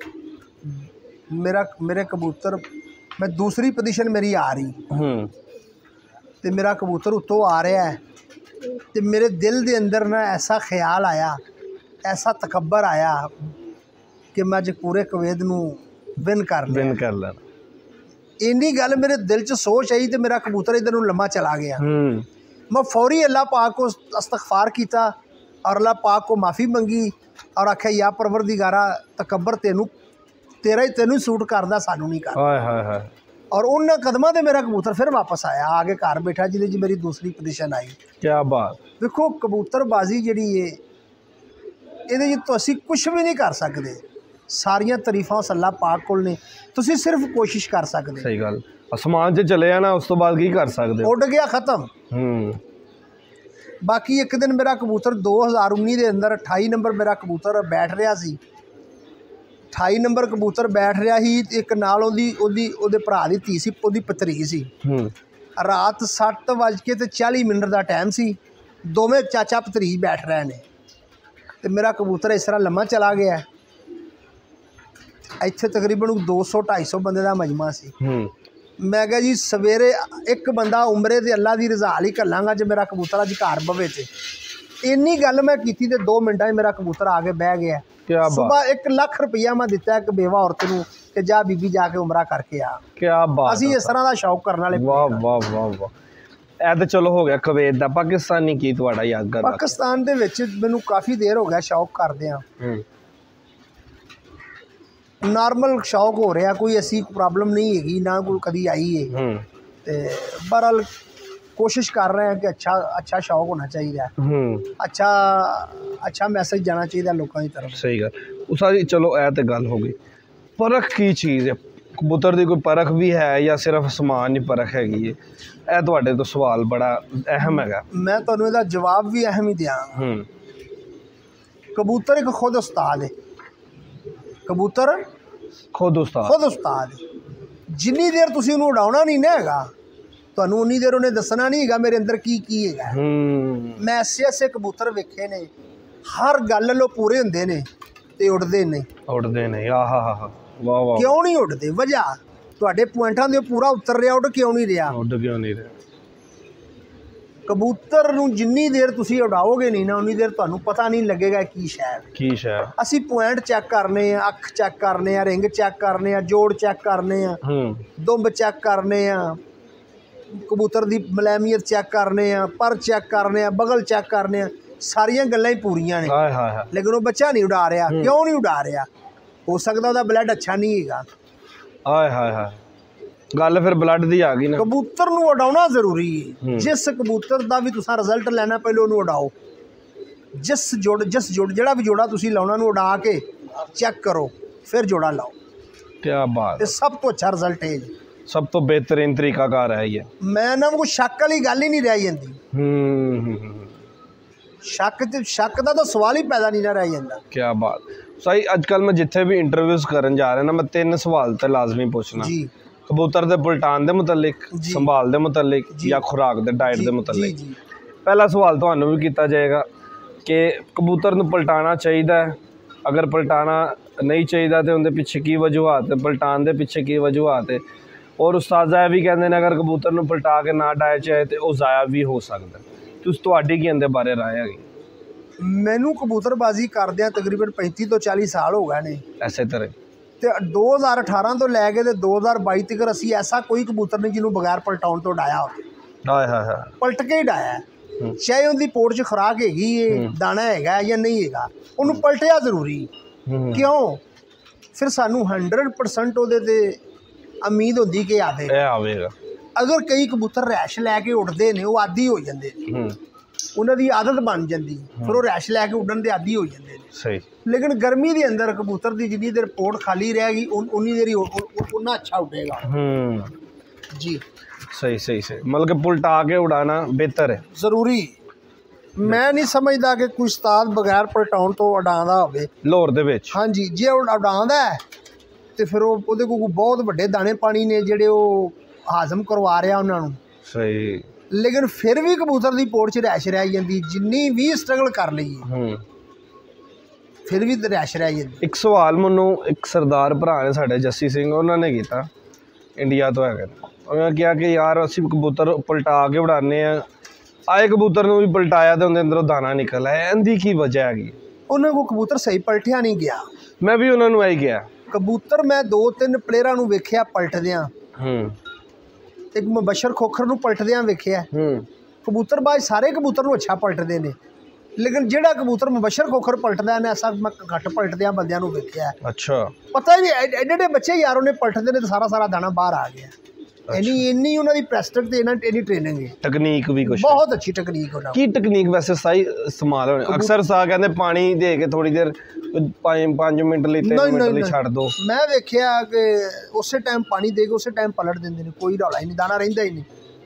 ਮੇਰਾ ਮੇਰੇ ਕਬੂਤਰ, ਮੈਂ ਦੂਸਰੀ ਪੋਜੀਸ਼ਨ ਮੇਰੀ ਆ ਰਹੀ ਤੇ ਮੇਰਾ ਕਬੂਤਰ ਉੱਤੋਂ ਆ ਰਿਹਾ ਹੈ ਤੇ ਮੇਰੇ ਦਿਲ ਦੇ ਅੰਦਰ ਨਾ ਐਸਾ ਖਿਆਲ ਆਇਆ, ਐਸਾ ਤਕੱਬਰ ਆਇਆ ਕਿ ਮੈਂ ਅੱਜ ਪੂਰੇ ਕੁਵੈਤ ਨੂੰ ਵਿਨ ਕਰ ਲਿਆ, ਵਿਨ ਕਰ ਲੈਣਾ। ਇੰਨੀ ਗੱਲ ਮੇਰੇ ਦਿਲ 'ਚ ਸੋਚ ਆਈ ਤੇ ਮੇਰਾ ਕਬੂਤਰ ਇੱਧਰ ਨੂੰ ਲੰਮਾ ਚਲਾ ਗਿਆ। मैं फौरी अल्लाह पाक को इस्तग़फ़ार किया और अल्लाह पाक को माफ़ी मंगी और आख्या या परवरदिगारा तकबर तेनू तेरा ही तेनू सूट करदा सानू नहीं करदा। हाय हाय हाय। और उन कदमां ते मेरा कबूतर फिर वापस आया, आगे घर बैठा जिहदे च मेरी दूसरी पोजीशन आई। क्या बात। देखो कबूतरबाजी जिहड़ी है इहदे च तुसीं कुछ भी नहीं कर सकते, सारियां तरीफां उस अल्लाह पाक कोल ने, तुसीं सिर्फ कोशिश कर सकते। सही गल, आसमान च चले जाना उस तो बाद की कर सकते, उड़ गया खत्म। बाकी एक दिन मेरा कबूतर दो हज़ार उन्नी के अंदर अठाई नंबर मेरा कबूतर बैठ रहा सी, अठाई नंबर कबूतर बैठ रहा ही, एक नाल ओदी ओदी ओदे भरा दी धी सी, ओदी पतरी सी। रात सत्त वज के ते चाली मिनट का टाइम सी, दोवें चाचा भतरीज बैठ रहे ने ते मेरा कबूतर इस तरह लम्मा चला गया। इत्थे तकरीबन दो सौ ढाई सौ बंदे का मजमा सी। मैं कहा जी सवेरे एक बंदा उमरे ते अल्लाह की रज़ा लई घल्लांगा जे मेरा कबूतर अज घर बवे ते। इन्नी गल मैं की ते दो मिनटां मेरा कबूतर आके बह गया। सुबह एक लाख रुपया मैं दिता एक बेवा औरत नूं कि जा बीबी जाके उमरा करके आ। क्या बात। असीं इस तरह का शौक करने वाले। वाह वाह वाह वाह। ਇਹ ਤਾਂ चलो हो गया कुवैत दा, पाकिस्तानी की तुहाड़ा यादगार? पाकिस्तान दे विच मैनूं काफ़ी देर हो गया शौक करदिआं, नॉर्मल शौक हो रहा, कोई ऐसी प्रॉब्लम नहीं हैगी, ना कोई कभी आई है। ते बहरहाल कोशिश कर रहे हैं कि अच्छा अच्छा शौक होना चाहिए, अच्छा अच्छा मैसेज जाना चाहिए लोगों की तरफ। सही गल। उस चलो ए तो गल हो गई, परख की चीज़ है, कबूतर की कोई परख भी है या सिर्फ समान ही परख हैगी है? ਇਹ ਤੁਹਾਡੇ ਤੋਂ सवाल बड़ा अहम है। मैं तुहानूं इहदा जवाब भी अहम ही दियां। कबूतर एक खुद उस्ताद है, कबूतर खुद उस्ताद खुद उस्ताद जिन्नी देर तुसीं उहनूं उड़ाउणा नहीं ना हैगा, तुहानूं उन्नी देर उहने दसना नहीं हैगा मेरे अंदर की की हैगा। मैं ऐसे ऐसे कबूतर वेखे ने, हर गल लो पूरे हुंदे ने ते उड़दे नहीं उड़दे नहीं। आ हा हा वाह वाह। क्यों नहीं उड़दे? वजह तुहाडे पॉइंटां दे पूरा उतर रहा, उड़ क्यों नहीं रहा? उड़ क्यों नहीं रहा? कबूतर नूं जिन्नी देर तुसीं उड़ाओगे नहीं ना उन्नी देर तुहानूं पता नहीं लगेगा की शै की शै। असीं पॉइंट चैक करने आ, अख चैक करने आ, रिंग चैक करने आ, जोड़ चैक करने आ, दुंब चैक करने आ, कबूतर दी मलैमियत चैक करने आ, पर चैक करने आ, बगल चैक करने आ, सारियां गल्लां ही पूरियां ने। लेकिन वो बच्चा नहीं उड़ा रहा। क्यों नहीं उड़ा रहा? हो सकदा उहदा ब्लड अच्छा नहीं हैगा। हाय हाय हाय, गल फिर ब्लड दी आ गई ना। कबूतर नूं उड़ाउणा जरूरी है। जिस कबूतर दा भी तुसां रिजल्ट लैना पहले उहनूं उड़ाओ, ਜਿਸ ਜੋੜ ਜਿਸ ਜੋੜ ਜਿਹੜਾ ਵੀ ਜੋੜਾ ਤੁਸੀਂ ਲਾਉਣਾ ਨੂੰ ਉਡਾ ਕੇ ਚੈੱਕ ਕਰੋ, ਫਿਰ ਜੋੜਾ ਲਾਓ। क्या बात, ਸਭ ਤੋਂ ਅੱਛਾ ਰਿਜ਼ਲਟ ਹੈ ਜੀ, सब तो बेहतरीन तरीकाकार है ये। ਮੈਂ ਨਾ ਕੋਈ ਸ਼ੱਕ ਵਾਲੀ ਗੱਲ ਹੀ ਨਹੀਂ ਰਹਿ ਜਾਂਦੀ। हम्म ਸ਼ੱਕ ਤੇ ਸ਼ੱਕ ਦਾ ਤਾਂ ਸਵਾਲ ਹੀ ਪੈਦਾ ਨਹੀਂ ਨਾ ਰਹਿ ਜਾਂਦਾ। क्या बात। सही अजकल मैं जिथे भी इंटरव्यूज करन जा रहा ना, मैं तीन सवाल तो लाजमी पूछना जी, कबूतर दे पलटान दे मुतलिक, संभाल दे मुतलिक या खुराक दे डाइट दे मुतलिक। पहला सवाल तुहानू भी किया जाएगा कि कबूतर नू पलटाना चाहिए, अगर पलटाना नहीं चाहिए तो उनके पिछे की वजूहत है, पलटान के पिछे की वजूहत है। और उस्ताद यह भी कहते हैं अगर कबूतर नू पलटा के ना डाया चाहे तो वह ज़ाया भी हो सकता है। तुस तुहाडी की इहदे बारे राय हैगी? मैनू कबूतरबाजी करदियां तकरीबन पैंती तो चाली साल हो गए ने। ऐसे तरह तो दो हज़ार अठारह तो लैके तो दो हज़ार बाई तक असी ऐसा कोई कबूतर नहीं जिन्होंने बगैर पलटाउन तो डाया हो। हाय हाय हाय, पलट के ही डाया है, चाहे उनकी पोट च खुराक हैगी है, दाना हैगा या नहीं हैगा, उन्होंने पलटिया जरूरी। क्यों? फिर सानू हंड्रड परसेंट उहदे ते उम्मीद होंदी कि आवे आवेगा। अगर कई कबूतर रैश लैके उड़ते हैं, वो आदी हो जाते हैं, उन्होंने आदत बन जाती, फिर वो रैश लैके उड़न के आदी हो जाते हैं। सही। लेकिन गर्मी के अंदर कबूतर की जिन्नी देर पोट खाली रहेगी उन्नी देर ही उन्ना अच्छा उड़ेगा। जी सही सही सही, मतलब कि पलटा के उड़ाना बेहतर है, जरूरी। मैं नहीं समझदा कि कोई उस्ताद बगैर पलटाउन तो उड़ांदा होवे लाहौर दे विच। हाँ जी, जे उड़ांदा है तो फिर वो बहुत वड्डे दाने पानी ने जिहड़े वो हाजम करवा रहा उन्होंने। सही। लेकिन फिर भी कबूतर की पोट च रैश रह जाती, जिन्नी भी स्ट्रगल कर लीए फिर भी रैश रह जाती। एक सवाल मैनू एक सरदार भरा ने साडे जस्सी सिंह उन्होंने किया, इंडिया तो है, उन्होंने कहा कि यार असीं कबूतर पलटा के उड़ाने आ, आए कबूतर नूं भी पलटाया तो उन्हें अंदरों दाना निकल आया, इहदी की वजह हैगी? उन्होंने को कबूतर सही पलटिया नहीं गया। मैं भी उन्होंने यही किया। कबूतर मैं दो तीन प्लेयरां नूं वेखिया पलटदियां, एक मुबशर खोखर नूं पलटदियां वेखिया। कबूतरबाज सारे कबूतर नूं अच्छा पलटदे ने, लेकिन जिहड़ा कबूतर मुबशर खोखर पलटदा है ऐसा मैं घट पलटदियां बंदियां नूं वेखिया। अच्छा। पता ही नहीं एडे एडे बच्चे यार उन्हें पलटदे ने तो सारा सारा दाना बाहर आ गया। इन्नी इन्नी उन्होंने प्रेस्टिज ते इन्नी ट्रेनिंग है, तकनीक भी कुछ बहुत अच्छी तकनीक है। की तकनीक वैसे सही इस्तेमाल होने? अक्सर सा कहते पानी दे के थोड़ी देर पाँच मिनट ਲਈ तीन मिनट ਲਈ ਛੱਡ ਦੋ। मैं वेखिया कि उस टाइम पानी दे के उस टाइम पलट देंगे ने, कोई रौला ही नहीं, दाना रहिंदा ही नहीं।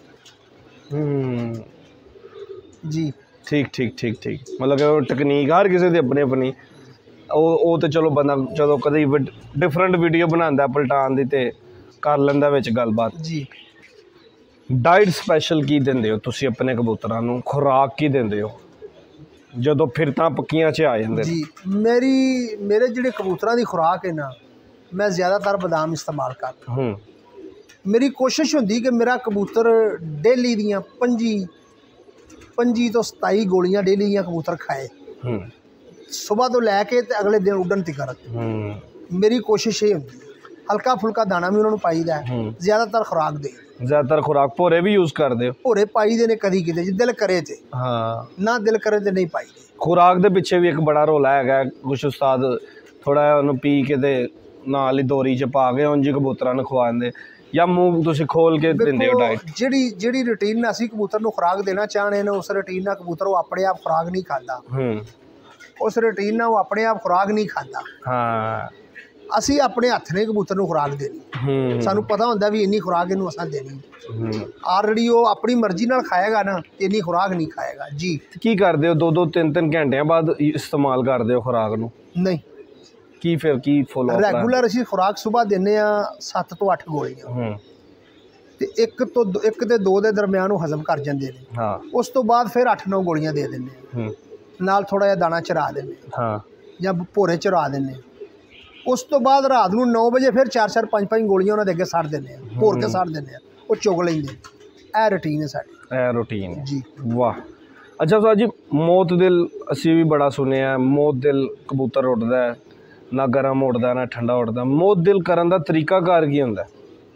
जी ठीक ठीक ठीक ठीक, मतलब कि तकनीक हर किसी की अपनी अपनी वो तो चलो बंदा जो कभी डिफरेंट वीडियो बनाता पलटान की तो कर लेंदा विच गलबात। जी डाइट स्पैशल की देंदे हो तुसीं अपने कबूतरां नूं, खुराक की देंदे हो जदों फिरतां पक्कियां च आ जांदे? जी मेरी मेरे जिहड़े कबूतरां दी खुराक है ना, मैं ज़्यादातर बादाम इस्तेमाल करदा हूं। मेरी कोशिश हुंदी कि मेरा कबूतर डेली दियां पंजी पंजी तो सताई गोलियां डेली दियां कबूतर खाए, सुबह तो लैके ते अगले दिन उड्डण तिकर। मेरी कोशिश ये हुंदी, हल्का फुल्का दाना भी उन्होंने पाईदा है, ज़्यादातर खुराक दे ज़्यादातर खुराक भोरे भी यूज़ करते हो? भोरे पाई दे ने कदी किते, जे दिल करे ते हाँ, ना दिल करे ते नहीं पाई दे। खुराक दे पिछे भी एक बड़ा रोला है, कुछ उस्ताद थोड़ा उन्होंने पी के ते नाल ही दोरी च पा के उंज कबूतरां नूं खवा दिंदे, या मूंह तुसीं खोल के दिंदे हो डाइट? जिहड़ी जिहड़ी रूटीन असीं कबूतर नूं खुराक देना चाहने ने, उस रूटीन नाल कबूतर वो अपने आप खुराक नहीं खाता। उस रूटीन नाल वो अपने आप खुराक नहीं खाता। हाँ, असी अपने हथ ने कबूतर नूं खुराक देनी, सानू पता होंदा भी इन्नी खुराक इनू असां देनी। ऑलरेडी वो अपनी मर्जी नाल खाएगा ना, इन्नी खुराक नहीं खाएगा। जी की करदे हो? दो दो तीन तीन घंटिया बाद इस्तेमाल करदे हो खुराक नूं? नहीं। की फिर की फॉलो रेगुलर असीं खुराक सुबह देने आ सत्त तो अठ गोलियां, ते एक तो एक ते दो दे दरम्यान वो हजम कर जांदे ने। हाँ, उस तो बाद फिर अठ नौ गोलियां दे दिंदे, नाल थोड़ा जिहा दाना चरा दिंदे। हाँ, जां भोरे चरा दिंदे। उस तो बाद रात नूं नौ बजे फिर चार चार पाँच पाँच गोलियां उन्होंने अगे सड़ देने, भोर के सड़ देने, वो चुग लेंगे। यह रूटीन है साडी। यह रूटीन है जी। वाह। अच्छा सर जी, मौत दिल असी भी बड़ा सुनिया, मौत दिल कबूतर उड़दा है, ना गर्म उड़दा ना ठंडा उड़दा, मौत दिल करन दा तरीकाकार की हुंदा?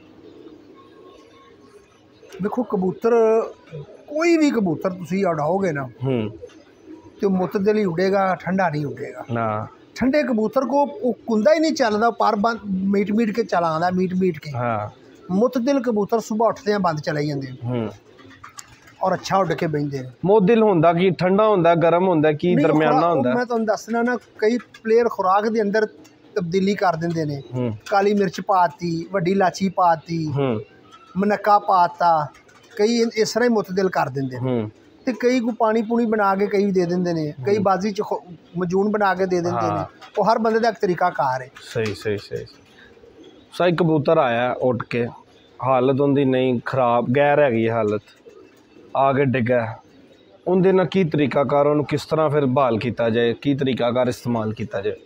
देखो कबूतर कोई भी कबूतर तुसीं उड़ाओगे ना तो मुत दिल ही उड़ेगा, ठंडा नहीं उड़ेगा ना। ठंडे कबूतर को कुंदा ही नहीं चलता, पर बंद मीट मीट के चला आंदा, मीट मीट के। हाँ। मुत दिल कबूतर सुबह उठते हैं बंद चले जाते। ਔਰ ਅੱਛਾ ਉੱਡ ਕੇ ਬਹਿੰਦੇ ਨੇ। ਮੋਦਿਲ ਹੁੰਦਾ ਕੀ ਠੰਡਾ ਹੁੰਦਾ ਗਰਮ ਹੁੰਦਾ ਕੀ ਦਰਮਿਆਨਾ ਹੁੰਦਾ? ਮੈਂ ਤੁਹਾਨੂੰ ਦੱਸਣਾ ਨਾ, ਕਈ ਪਲੇਅਰ ਖੁਰਾਕ ਦੇ ਅੰਦਰ ਤਬਦੀਲੀ ਕਰ ਦਿੰਦੇ ਨੇ। ਕਾਲੀ ਮਿਰਚ ਪਾਤੀ, ਵੱਡੀ ਇਲਾਚੀ ਪਾਤੀ, ਮਨੱਕਾ ਪਾਤਾ, ਕਈ ਇਸ ਤਰ੍ਹਾਂ ਹੀ ਮੁਤਦਿਲ ਕਰ ਦਿੰਦੇ ਨੇ। ਤੇ ਕਈ ਕੋ ਪਾਣੀ ਪੂਣੀ ਬਣਾ ਕੇ ਕਈ ਦੇ ਦਿੰਦੇ ਨੇ, ਕਈ ਬਾਜ਼ੀ ਚ ਮਜੂਨ ਬਣਾ ਕੇ ਦੇ ਦਿੰਦੇ ਨੇ। ਉਹ ਹਰ ਬੰਦੇ ਦਾ ਇੱਕ ਤਰੀਕਾ ਕਾਰ ਹੈ। ਸਹੀ ਸਹੀ ਸਹੀ ਸਹੀ। ਕਬੂਤਰ ਆਇਆ ਉੱਡ ਕੇ, ਹਾਲਤ ਉਹਦੀ ਨਹੀਂ ਖਰਾਬ, ਗੈਰ ਹੈਗੀ ਹਾਲਤ, ਆ ਕੇ ਡਿੱਗਾ, ਉਹਦੇ ਨਾਲ ਕੀ ਤਰੀਕਾਕਾਰ, ਉਹਨੂੰ ਕਿਸ ਤਰ੍ਹਾਂ ਫਿਰ ਬਹਾਲ ਕੀਤਾ ਜਾਏ, ਕੀ ਤਰੀਕਾਕਾਰ ਇਸਤੇਮਾਲ ਕੀਤਾ ਜਾਏ?